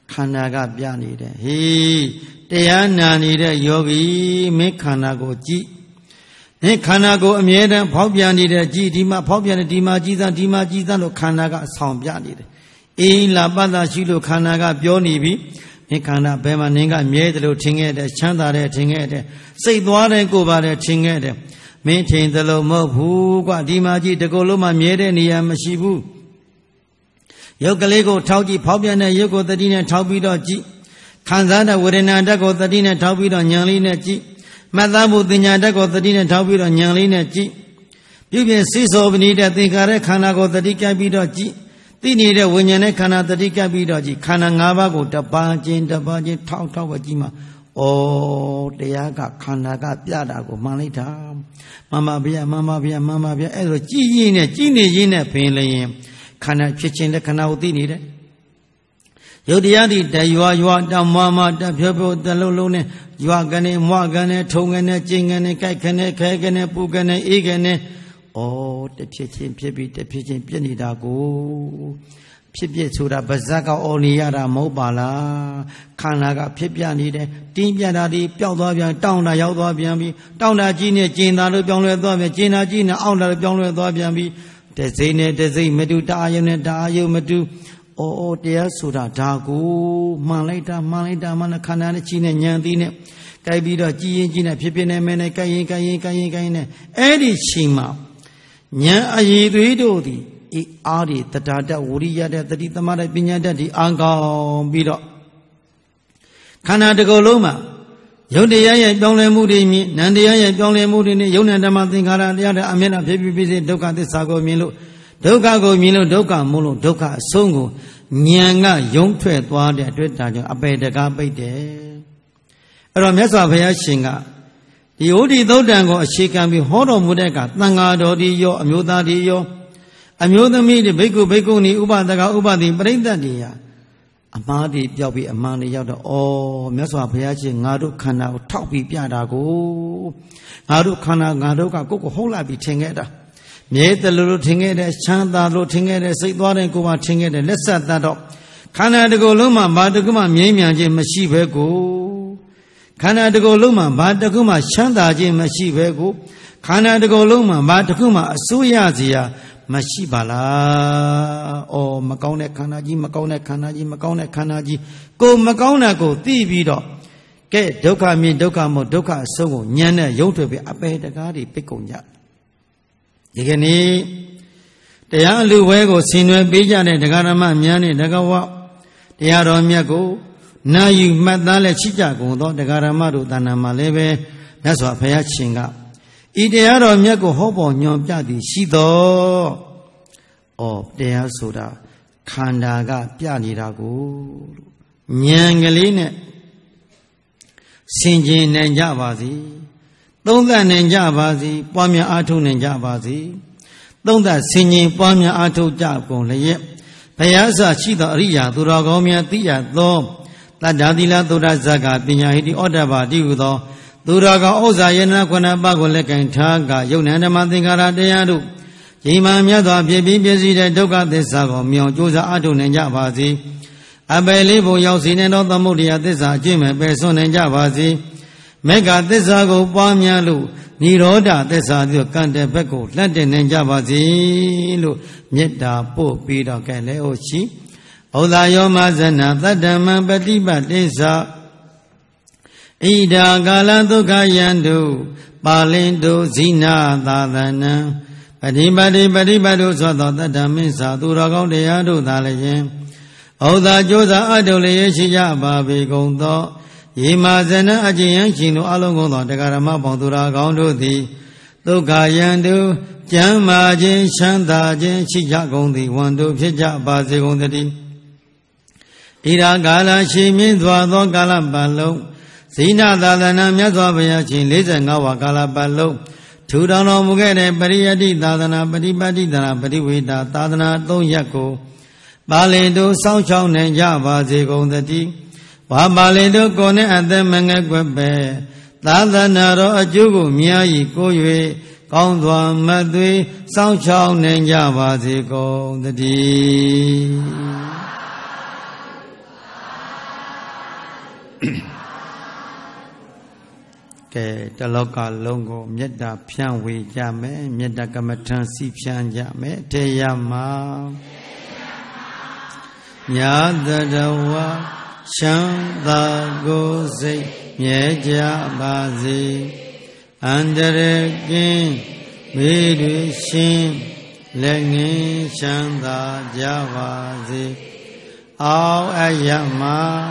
ခန္ဓာကပြနေတယ်ဟေးတရားနာနေတဲ့ယောဂီမင်းခန္ဓာကိုကြည့်မင်းခန္ဓာကိုအမြဲတမ်းဖောက်ပြန်နေတဲ့ကြည့်ဒီမှာဖောက်ပြန်တဲ့ဒီမှာကြည်စမ်းဒီမှာကြည်စမ်းလို့ခန္ဓာကအဆောင်ပြနေတယ်အေးလာပတ်သာရှိလို့ခန္ဓာကပြောနေပြီမင်းခန္ဓာဘယ်မှာနင်းကမြဲတယ်လို့ထင်ခဲ့တယ်ချမ်းသာတယ်ထင်ခဲ့တယ်စိတ်သွားတယ်ကိုယ်ပါတယ်ထင်ခဲ့တယ်မင်းထင်သလိုမဟုတ်ဘူးကွဒီမှာကြည့်တကူလုံးမှမြဲတဲ့နေရာမရှိဘူးရုပ်ကလေးကိုထောက်ကြည့်ဖောက်ပြန်တဲ့ရုပ်ကိုတတိနဲ့ထောက်ပြီးတော့ကြည့်ခံစားတဲ့ဝေဒနာဓာတ်ကိုတတိနဲ့ထောက်ပြီးတော့ဉာဏ်လေးနဲ့ကြည့်မှတ်သားမှုပညာဓာတ်ကိုတတိနဲ့ထောက်ပြီးတော့ဉာဏ်လေးနဲ့ကြည့်ပြုပြင်စိစောပနိတဲ့သင်္ခါရခန္ဓာကိုတတိကပ်ပြီးတော့ကြည့်သိနေတဲ့ဝိညာဉ်နဲ့ခန္ဓာတတိကပ်ပြီးတော့ကြည့်ခန္ဓာ၅ပါးကိုတပါးချင်းထောက်ပဲကြည့်မှာဩတရားကခန္ဓာကပြတာကိုမှန်လိုက်တာမှန်ပါဗျာမှန်ပါဗျာမှန်ပါဗျာအဲ့လိုကြည်ရင်းနဲ့ကြည်နေရင်းနဲ့ဖင်လျင်ခန္ဓာဖြစ်ခြင်းတဲ့ခန္ဓာကိုသိနေတယ်ယုတ်တရားဒီတရွာတောင်မတဖြောတလုံးနဲ့ရွာကနေမွားကနေထုံကနေကျင်းကနေကြိုက်ကနေခဲကနေပူကနေအေးကနေဩတဖြစ်ချင်းဖြစ်ပြီးတဖြစ်ချင်းပြည့်နေတာကိုဖြစ်ပြဆိုတာဗဇက်ကအော်နေရတာမဟုတ်ပါလားခန္ဓာကဖြစ်ပြနေတယ်တင်းပြတာဒီပျောက်သွားပြန်တောင်းတာရောက်သွားပြန်ပြီတောင်းတာကြီးနဲ့ကျင်တာလို့ပြောင်းလဲသွားပြန်ကျင်တာကြီးနဲ့အောင့်တာလို့ပြောင်းလဲသွားပြန်ပြီတစိမ့်နဲ့တစိမ့်မတူတအာယုံနဲ့တအာယုံမတူဩတရားဆိုတာဒါကိုမှန်လိုက်တာမှန်ခန္ဓာနဲ့ကြီးနဲ့ဉာဏ်သိနဲ့ကြိုက်ပြီးတော့ကြည်ရင်ကြီးနဲ့ဖြစ်ဖြစ်နဲ့မဲနဲ့ကြိုက်ရင်နဲ့အဲ့ဒီချိန်မှာဉာဏ်အည်သွေးတို့သည်ဤအားဒီတတာတဝရိယတဲ့တတိသမารပညာတတ်ဒီအာကောင်းပြီးတော့ခန္ဓာတစ်ခုလုံးမှာယုတ်တရားရဲ့ပြောင်းလဲမှုတွေမြင်နံတရားရဲ့ပြောင်းလဲမှုတွေနဲ့ယုတ်နံဓမ္မသင်္ခါရတရားတဲ့အမြဲတမ်းဖြစ်ပြီးစေဒုက္ခသစ္စာကိုမြင်လို့ဒုက္ခကိုမြင်လို့ဒုက္ခမို့လို့ဒုက္ခအဆုံးကိုဉာဏ်ကယုံထွက်သွားတဲ့အတွက်ဒါကြောင့်အပေတကားပိတ်တယ်အဲ့တော့မြတ်စွာဘုရားရှင်ကဒီဩဒီသုတ်တံကိုအခြေခံပြီးဟောတော်မူတဲ့ကသံဃာတော်ဒီရောအမျိုးသားဒီရောအမျိုးသမီးတွေဘိက္ခုဘိက္ခုနီဥပဒကဥပတိပရိသတ်တွေဟာအမှားတွေပြောက်ပြီးအမှန်တွေရောက်တော့ဩမြတ်စွာဘုရားရှင်ငါတို့ခန္ဓာကိုထောက်ပြီးပြတာကိုငါတို့ခန္ဓာငါတို့ကကိုယ်ကိုဟုတ်လာပြီးထင်ခဲ့တာမြဲတယ်လို့ထင်ခဲ့တယ်ချမ်းသာလို့ထင်ခဲ့တယ်စိတ်သွားတဲ့ကိုယ်မှထင်ခဲ့တယ်လက်ဆက်တတ်တော့ခန္ဓာတစ်ခုလုံးမှာဘာတစ်ခုမှမြဲမြံခြင်းမရှိဘဲကိုခန္ဓာတစ်ခုလုံးမှာဘာတစ်ခုမှချမ်းသာခြင်းမရှိဘဲကိုခန္ဓာတစ်ခုလုံးမှာဘာတစ်ခုမှအစိုးရစရာမရှိပါလား။အော်မကောင်းတဲ့ခန္ဓာကြီးမကောင်းတဲ့ခန္ဓာကြီးမကောင်းတဲ့ခန္ဓာကြီးကိုမကောင်းတာကိုသိပြီးတော့ကဲဒုက္ခမြင်ဒုက္ခမို့ဒုက္ခအဆုံးကိုဉာဏ်နဲ့ရုပ်ထွက်ပြီးအပေတကားတွေပိတ်ကုန်ကြ။ဒီကနေ့တရားအလူဝဲကိုဆင်နွယ်ပေးကြတဲ့တရားဓမ္မများနဲ့တကဝတရားတော်မြတ်ကိုနာယူမှတ်သားလက်ရှိကြကုန်သောတရားဓမ္မတို့တဏ္ဍာမှာလည်းပဲမြတ်စွာဘုရားရှင်ကဤတရားတော်မြတ်ကိုဟောပေါ်ညွှန်ပြသည်ရှိသောတရားဆိုတာခန္ဓာကပြနေတာကိုဉာဏ်ကလေးနဲ့ဆင်ခြင်နိုင်ကြပါစေသုံးသပ်နိုင်ကြပါစေပွားများအားထုတ်နိုင်ကြပါစေသုံးသပ်ဆင်ခြင်ပွားများအားထုတ်ကြကုန်လျက်ဘုရားဆရှိသောအရိယာသူတော်ကောင်းများသိရသောတတ္တသီလသုဒ္ဓဇဂပညာဟိတိဩတ္တပါတိဟုသောသူတော်ကောင်းဥစ္စာယနာခုနပါကိုလက်ကင်ထားကယုတ်နံဓမ္မသင်္ခါရတရားတို့ချိန်မှမြတ်စွာဖြစ်ပြီးပြည့်စည်တဲ့ဒုက္ခသစ္စာကိုမြောင်ကြိုးစားအားထုတ်နိုင်ကြပါစေအပယ်လေးဘုံရောက်စေနိုင်သောသမုဒ္ဒရာသစ္စာအကျင့်မဲ့ပယ်စွန့်နိုင်ကြပါစေမေဃသစ္စာကိုပွားများလို့និရောဓသစ္စာတို့ကံတဲ့ဘက်ကိုလက်တင်နိုင်ကြပါစေလို့မေတ္တာပို့ပြီးတော့ကဲလဲဟုတ်ရှိဩသာယောမဇဏသတ္တမံပฏิပတ်တိသဣဒာကာလဒုက္ခယံတုပါလင်တုဇိနာသာသနံပฏิပတ်တိတို့ဆိုသောတတ္တမင်းစာသူတော်ကောင်းတရားတို့သာလည်းဩသာကြိုးစားအထုလျက်ရှိကြပါပေကုန်သောယေမာဇနအကျဉ်ယံရှင်တို့အလုံးကုန်သောတရားဓမ္မပေါင်းသူတော်ကောင်းတို့သည်ဒုက္ခယံတုကျမ်းမာခြင်းချမ်းသာခြင်းရှိကြကုန်သည်ဝန်တို့ဖြစ်ကြပါစေကုန်သတည်းဣဒာကာလရှိမြင့်စွာသောကာလပတ်လုံးဇိနသာသနာမြတ်စွာဘုရားရှင်45ဝါကာလပတ်လုံးထူထောင်တော်မူခဲ့တဲ့ပရိယတ္တိသာသနာပฏิပတ်တိသာသနာပฏิဝေဒသာသနာ3ရပ်ကိုပါဠိတို့စောင့်ရှောက်နိုင်ကြပါစေကုန်သတည်းဝါပါဠိတို့ကိုယ်နဲ့အသက်မငယ်ွက်ပဲသာသနာတော်အကျိုးကိုမြားဤကို၍ကောင်းစွာမတ်သွေစောင့်ရှောက်နိုင်ကြပါစေကုန်သတည်းကဲတလောကလုံးကိုမေတ္တာဖြန့်ဝေကြမယ်မေတ္တာကမ္မထံစီဖြန့်ကြမယ်တေယမှာညာတရဝချမ်းသာကိုယ်စိတ်မြဲကြပါစေအန္တရာယ်ကင်းဘေးတွေရှင်းလက်ငင်းချမ်းသာကြပါစေအောအယမ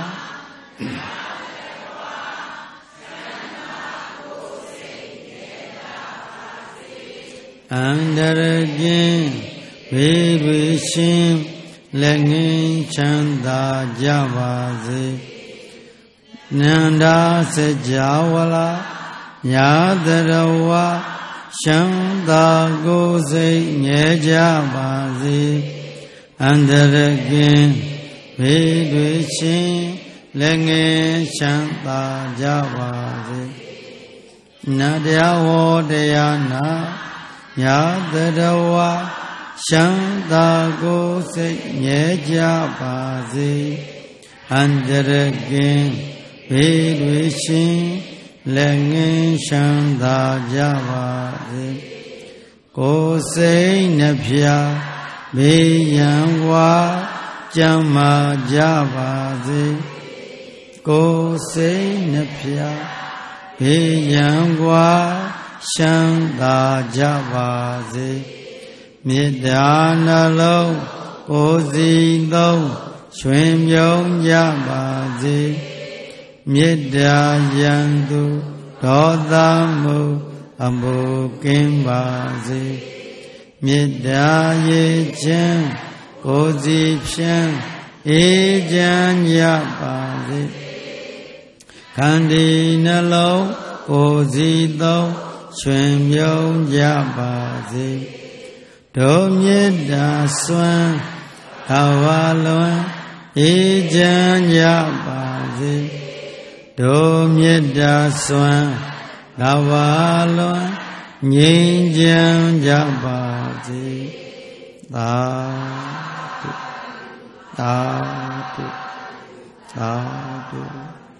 အန္တရာယ်ကင်းဘေးတွေရှင်းလက်ငင်းချမ်းသာကြပါစေနန္ဒာစကြာဝလာညာတရဝချမ်းသာကိုယ်စိတ်ငြဲကြပါစေအန္တရာယ်ကင်းဘေးတွေရှင်းလက်ငင်းချမ်းသာကြပါစေနတ္တဝောတရားနာညာတရဝချမ်းသာကိုယ်စိတ်ငြဲကြပါစေအန္တရာယ်ကင်းဘေးတွေရှင်းလက်ငင်းချမ်းသာကြပါစေကိုယ်စိတ်နှဖျားဘေးရန်ဝါကြမ်းမာကြပါစေကိုယ်စိတ်နှဖျားဘေးရန်ဝါချမ်းသာကြပါစေမေတ္တာနှလုံးကိုယ်စီသုံးရွှင်မြုံကြပါစေမေတ္တာယံသူဒေါသမှုအမှုကင်းပါစေမေတ္တာရေချမ်းကိုယ်စီဖြန်းအေးချမ်းကြပါစေခန္တီနှလုံးကိုယ်စီသုံးရွှင်မြုံကြပါစေဒုမေတ္တာစွမ်းခဝလွန်အေးချမ်းကြပါစေဒုမေတ္တာစွမ်းခဝလွန်ငြိမ်းချမ်းကြပါစေသာဓုသာဓုသာဓု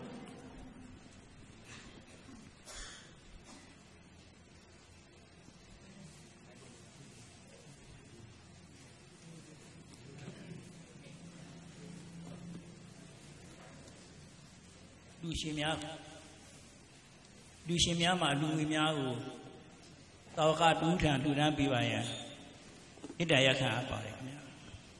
လူရှင်များမှာလူငွေများကိုတောကတူးထံတူတန်းပေးပါရန်ဣတ္တရခံအပ်ပါတယ်ခင်ဗျာ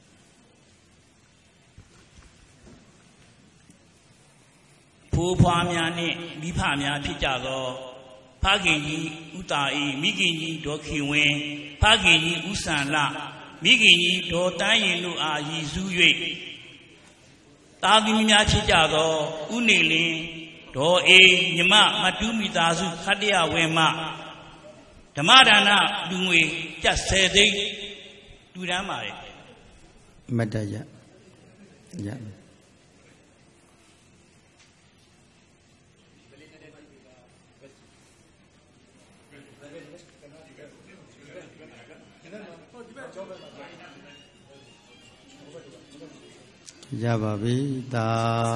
ဖိုးဖွားများနှင့်မိဖများဖြစ်ကြသောဖခင်ကြီးဥတာဤမိခင်ကြီးဒေါ်ခင်ဝင်းဖခင်ကြီးဥဆန်လမိခင်ကြီးဒေါ်တန်းရင်တို့အားရည်စူး၍တာသမီများဖြစ်ကြသောဥနေလင်းဒေါ်အေမြမမတူးမိသားစုခတ္တရဝဲမဓမ္မဒါနလူငွေကျပ်10သိန်းတူတန်းပါတယ်မတ္တရရပါပြီသာ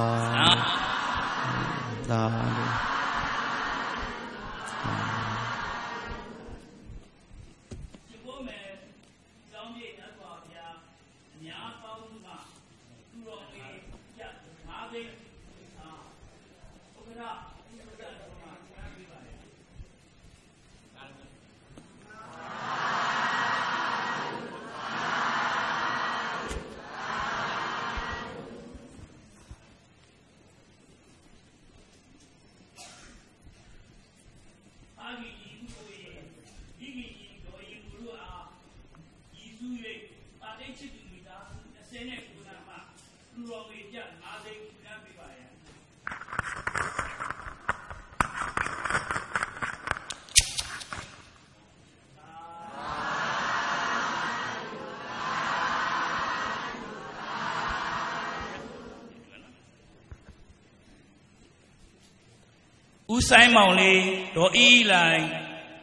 ဦးဆိုင်မောင်လေးဒေါ်အီလိုင်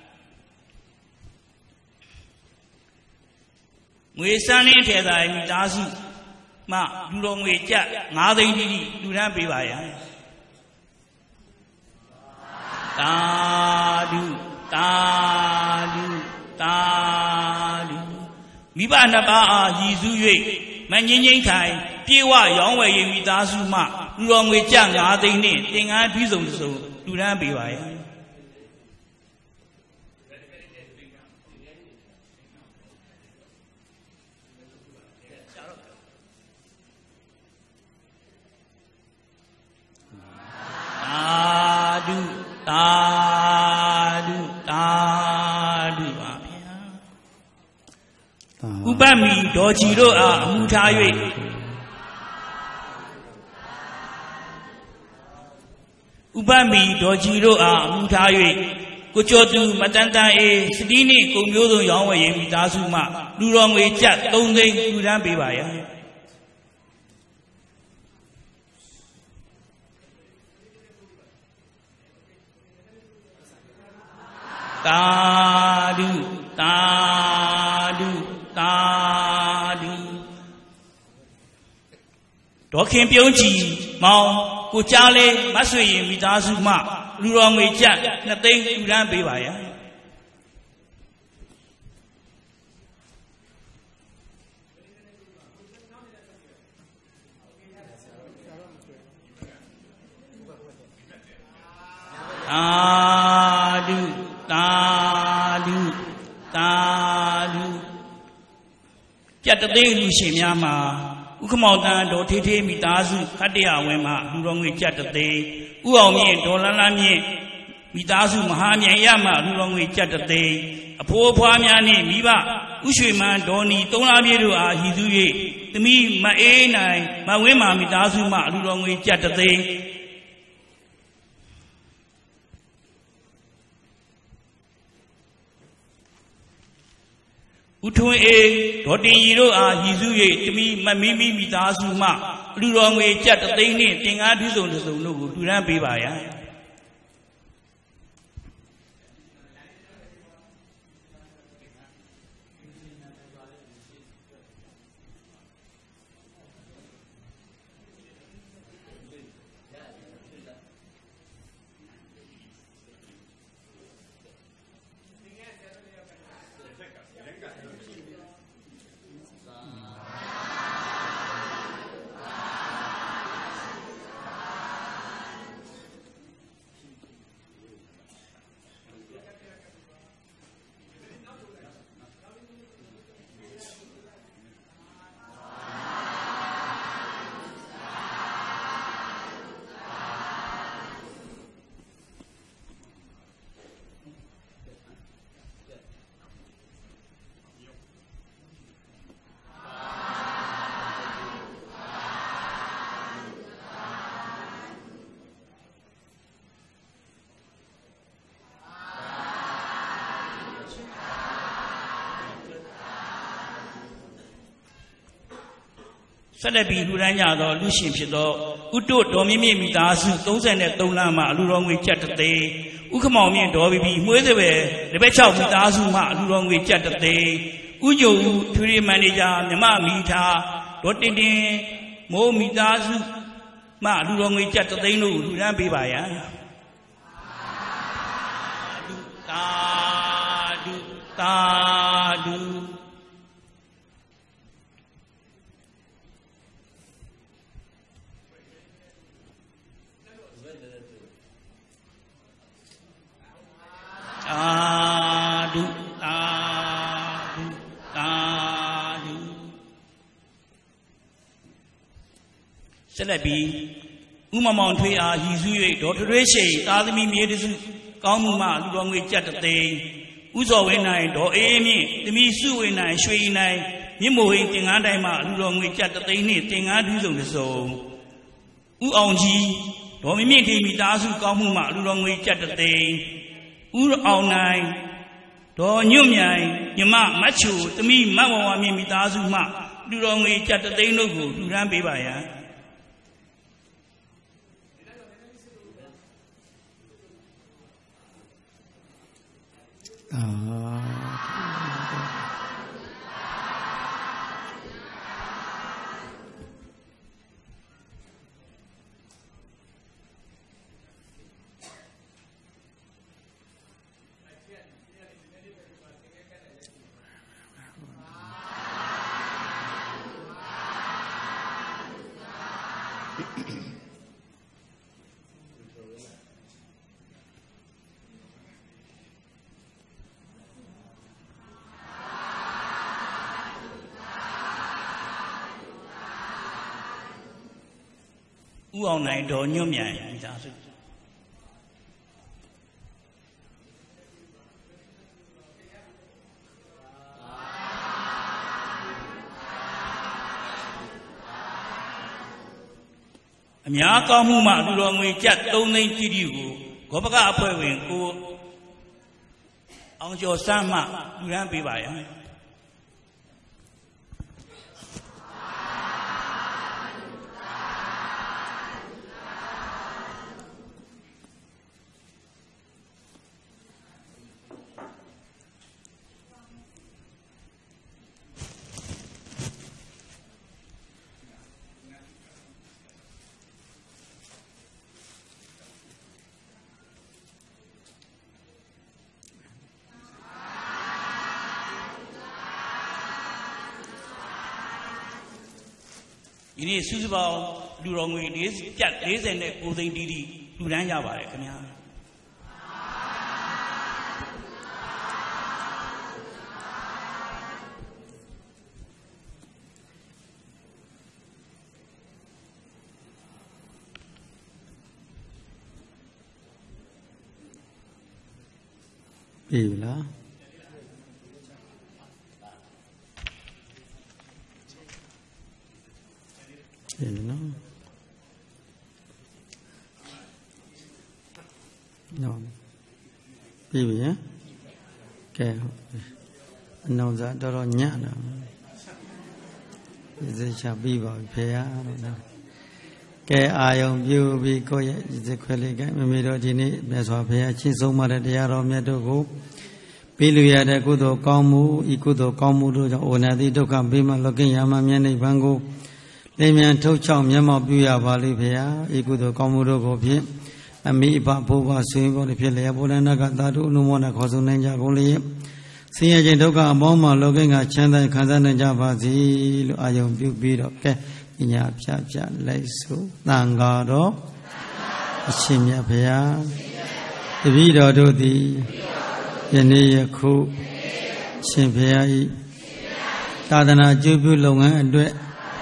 ငွေစန်းလင်းထဲသာမိသားစုမှလူတော်ငွေကျပ်9သိန်းတိတိလူတန်းပေးပါရ Tadu, tadu, tadu. Miba naba Yizu Manyin Kai, Piwa Yongway Yimidazuma, Long with Jang Adini, Ting I Piso, do not be right. Ubami Dojiro Mutawe Ubami Dojiro Mutawe Kuchotu Matanta Sidini Kumyodo Yongway Dazuma Lurong with Jat don't they do not be by Tadu, tadu, tadu. Talking Pyoji, Mao, Kuchale, Masui, Midazuma, Lurong with Jack, nothing to run be by. Tadu. Tadu, tadu. Jatade Lushima, Ukamautan, Dotete, Mitazu, Kadia Wema, Lurong Jatade, Uomi, Dolalami, Mitazu, Mahania Yama, Lurong Jatade, a poor Pamiani, Miba, Ushiman, Doni, Donamiru, Hizuye, the me, my A9, my Wema, Mitazuma, Lurong Jatade. Utun Dotiro Hizuye, to me, my Mimi Mitazuma, Lurong Jat, they need, Ting I do so, no, do not be by. Salabi Luranya, Lucian Pido, Udo, Domimi Midasu, those and that Dolama, Lurong with Chatade, Ukamami, Dobi, Muedewe, the Becha Midazuma, Lurong with Chatade, Ujo, Turi Manager, Nama Mita, Dotini, Mo Midazu, Ma, Lurong with Chatade, Lurambi Baya. Tadu. Tadu, tadu, tadu. Salabi, Umamountwe are Hizu, Doctor Reshe, Tadami Medisu, Kamuma, Lurong with Chatade, Uzo Wenai, Do Amy, the Misu Wenai, Shuinai, Nimo Ting Adama, Lurong with Chatade, Ting Adu so. Uonji, Domimi Midasu, Kamuma, Lurong with Chatade. All nine, Do Nyumyai, Yama, Machu, to me, Mawa Mitazuma, do long way chat the day no good, do Rambi Baya. ဥအောင်နိုင်တော်ညွန့်မြန်မိသားစုအများကောင်းမှုမှလူတော်ငွေကျပ်3သိန်းတိတိကိုဂောပကအဖွဲ့ဝင်ကိုအောင်ကျော်စမ်းမှလူရန်ပေးပါရစေဒီနေ့စုစုပေါင်းလူတော်ငွေကျပ်49သိန်းတိတိလူတန်းကြပါတယ်ခင်ဗျာပြီလားနော်ပြီပြီကဲအနောင်စားတော်တော်ညံ့တာဒီစချပြီးပါပြီဖေရတော့နော်ကဲအာယုံပြုပြီးကိုယ့်ရဲ့ဒီခွဲလေးကမမေတော်ဒီနေ့မြတ်စွာဘုရားချင်းဆုံးမတဲ့တရားတော်မြတ်တို့ကိုပြီးလူရတဲ့ကုသိုလ်ကောင်းမှုဤကုသိုလ်ကောင်းမှုတို့ကြောင့်ဩနာတိဒုက္ခဘေးမှလောကင်းရာမမြတ်နိဗ္ဗာန်ကိုလင်းမြန်ထုတ်ချောက်မျက်မှောက်ပြုရပါလိမ့်ဖေဟာဤကုသိုလ်ကောင်းမှုတို့ကိုဖြင့်အမိအဖဘိုးဘဆွေဘောတွေဖြစ်လျက်ဘုရားနာကသာဓုအနုမောဒခေါ်ဆိုနိုင်ကြကုန်လျက်ဆင်းရဲခြင်းဒုက္ခအပေါင်းမှလောကင်းကချမ်းသာခံစားနိုင်ကြပါစေလို့အာယုံပြုပြီးတော့ကဲပညာဖြာဖြာလိုက်ဆိုသံဃာတော်အရှင်မြတ်ဘုရားတပည့်တော်တို့သည်ယနေ့ယခုရှင်ဘုရားဤသာသနာကျိုးပြုလုပ်ငန်းအတွက်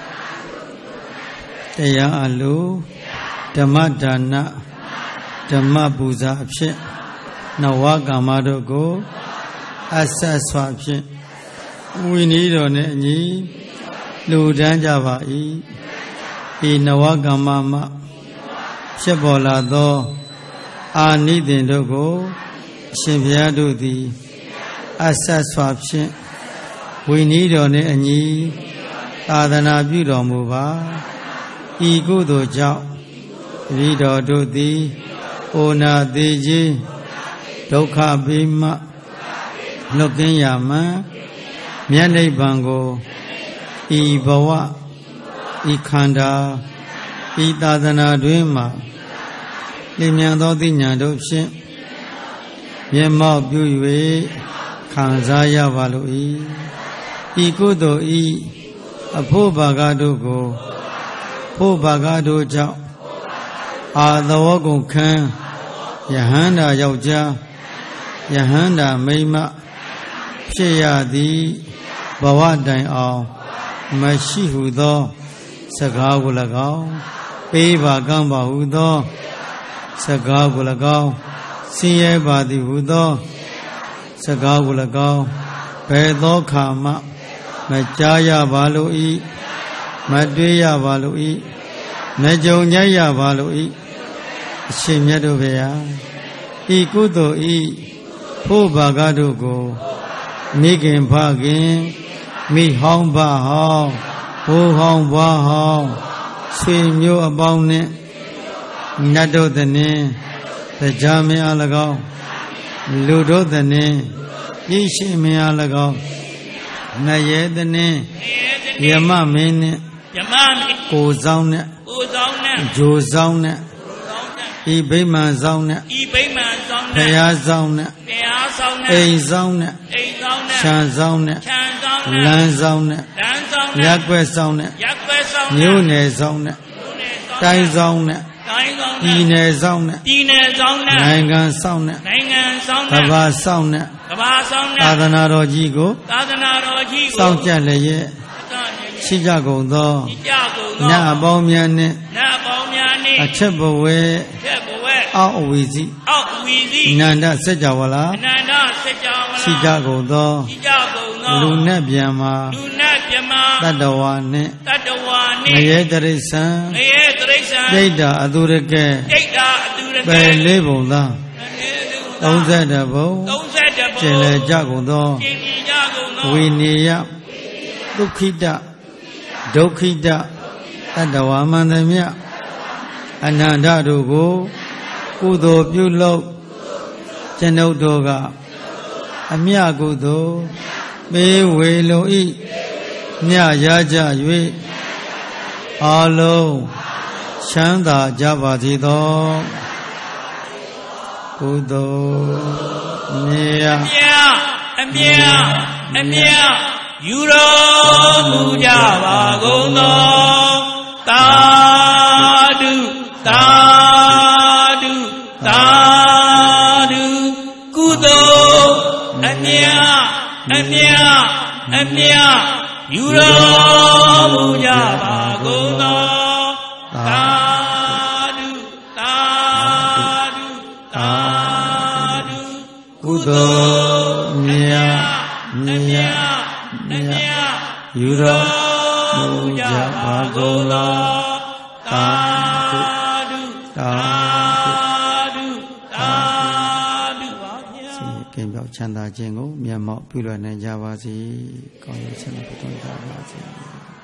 တရားအလိုဓမ္မဒါနဓမ္မပူဇာအဖြစ်နဝကမ္မတို့ကိုအဆက်စွာဖြင့်ဝိနည်းတော်နှင့်အညီလူဒန်းကြပါ၏ဤနဝကမ္မမှဖြစ်ပေါ်လာသောအာနိသင်တို့ကိုအရှင်ဘုရားတို့သည်အဆက်စွာဖြင့်ဝိနည်းတော်နှင့်အညီသာသနာပြုတော်မူပါဤကုသိုလ်ကြောင့်တပည့်တော်တို့သည်ဩနာသေးခြင်းဒုက္ခဘေးမှလွတ်ကင်းရာမှမြတ်နိဗ္ဗာန်ကိုဤဘဝဤခန္ဓာဤသာသနာတွင်မှလင်းမြန်သောသိဉာဏ်တို့ဖြင့်မျက်မှောက်ပြု၍ခံစားရပါလို၏ဤကုသိုလ်ဤအဖို့ဘာကတို့ကိုဖို့ဘာကတို့ကြောင့်အာသဝကုန်ခံယဟန္တာယောက်ျားယဟန္တာမိန်းမဖြစ်ရသည်ဘဝတိုင်အောင်မရှိဟုသောစကားကို၎င်းပေးပါကံပါဟုသောစကားကို၎င်းဆင်းရဲပါသည်ဟုသောစကားကို၎င်းဘယ်သောခါမှမကြားရပါလို၏မတွေ့ရပါလို၏မကြုံကြရပါလို၏အရှင်မြတ်တို့ဖေဟာဤကုသိုလ်ဤဖို့ဘာကတို့ကိုမိခင်ဖခင်မိဟောင်းဘဟောင်းဘိုးဟောင်းဘွားဟောင်းဆွေမျိုးအပေါင်းနှင့်နတ်တို့သည်နှင့်တရားမင်းအား၎င်းလူတို့သည်နှင့်ဤရှင်မင်းအား၎င်းနရဲသည်နှင့်ယမမင်းနှင့်ကိုဆောင်နှင့်ဂျိုဆောင်နှင့်ဤဗိမာန်ဆောင်နှင့်ဘုရားဆောင်နှင့်အိမ်ဆောင်နှင့်ခြံဆောင်နှင့်လမ်းဆောင်နှင့်ရပ်ကွက်ဆောင်နှင့်မြို့နယ်ဆောင်နှင့်တိုင်းဆောင်နဲ့ပြည်နယ်ဆောင်နဲ့နိုင်ငံဆောင်နဲ့ကမ္ဘာဆောင်နဲ့သာသနာတော်ကြီးကိုစောင့်ကြလျက်ရှိကြကုန်သောနတ်အပေါင်းများနှင့်အထက်ဘဝအောက်အဝီစီအနန္တစัจ java လာရှိကြကုန်သောလူနဲ့ဗျမတတ္တဝါနှင့်ငရဲတရိစ္ဆာန်ဒိဋ္ဌအတုရကဲပယ်လေးပုံသာ32ဘုံကျင်လေကြကုန်သောဝိနည်းယဒုက္ခိတဒုက္ခိတတတ္တဝါမန္တမြအနန္တတို့ကိုကုသိုလ်ပြုလုပ်ကျွန်ုပ်တို့ကအမြကုသိုလ်ပေးဝေလိုဤမြရကြ၍အာလုံးချမ်းသာကြပါစေသောကုသိုလ်မြတ်ယူတော်မူကြပါကုန်သောသာဓုသာဓုသာဓုကုသိုလ်အမြတ်ယူတော်မူကြပါကုန်သောသာဓုသာဓုသာဓုကုသိုလ်မြတ်ယူတော်မူကြပါကုန်သောသာဓုသာဓုသာဓုပါဗျာကင်းပြောက်ချမ်းသာခြင်းကိုမျက်မှောက်ပြုလွယ်နိုင်ကြပါစေကောင်းရခြင်းနဲ့ပြုတော်ကြပါစေ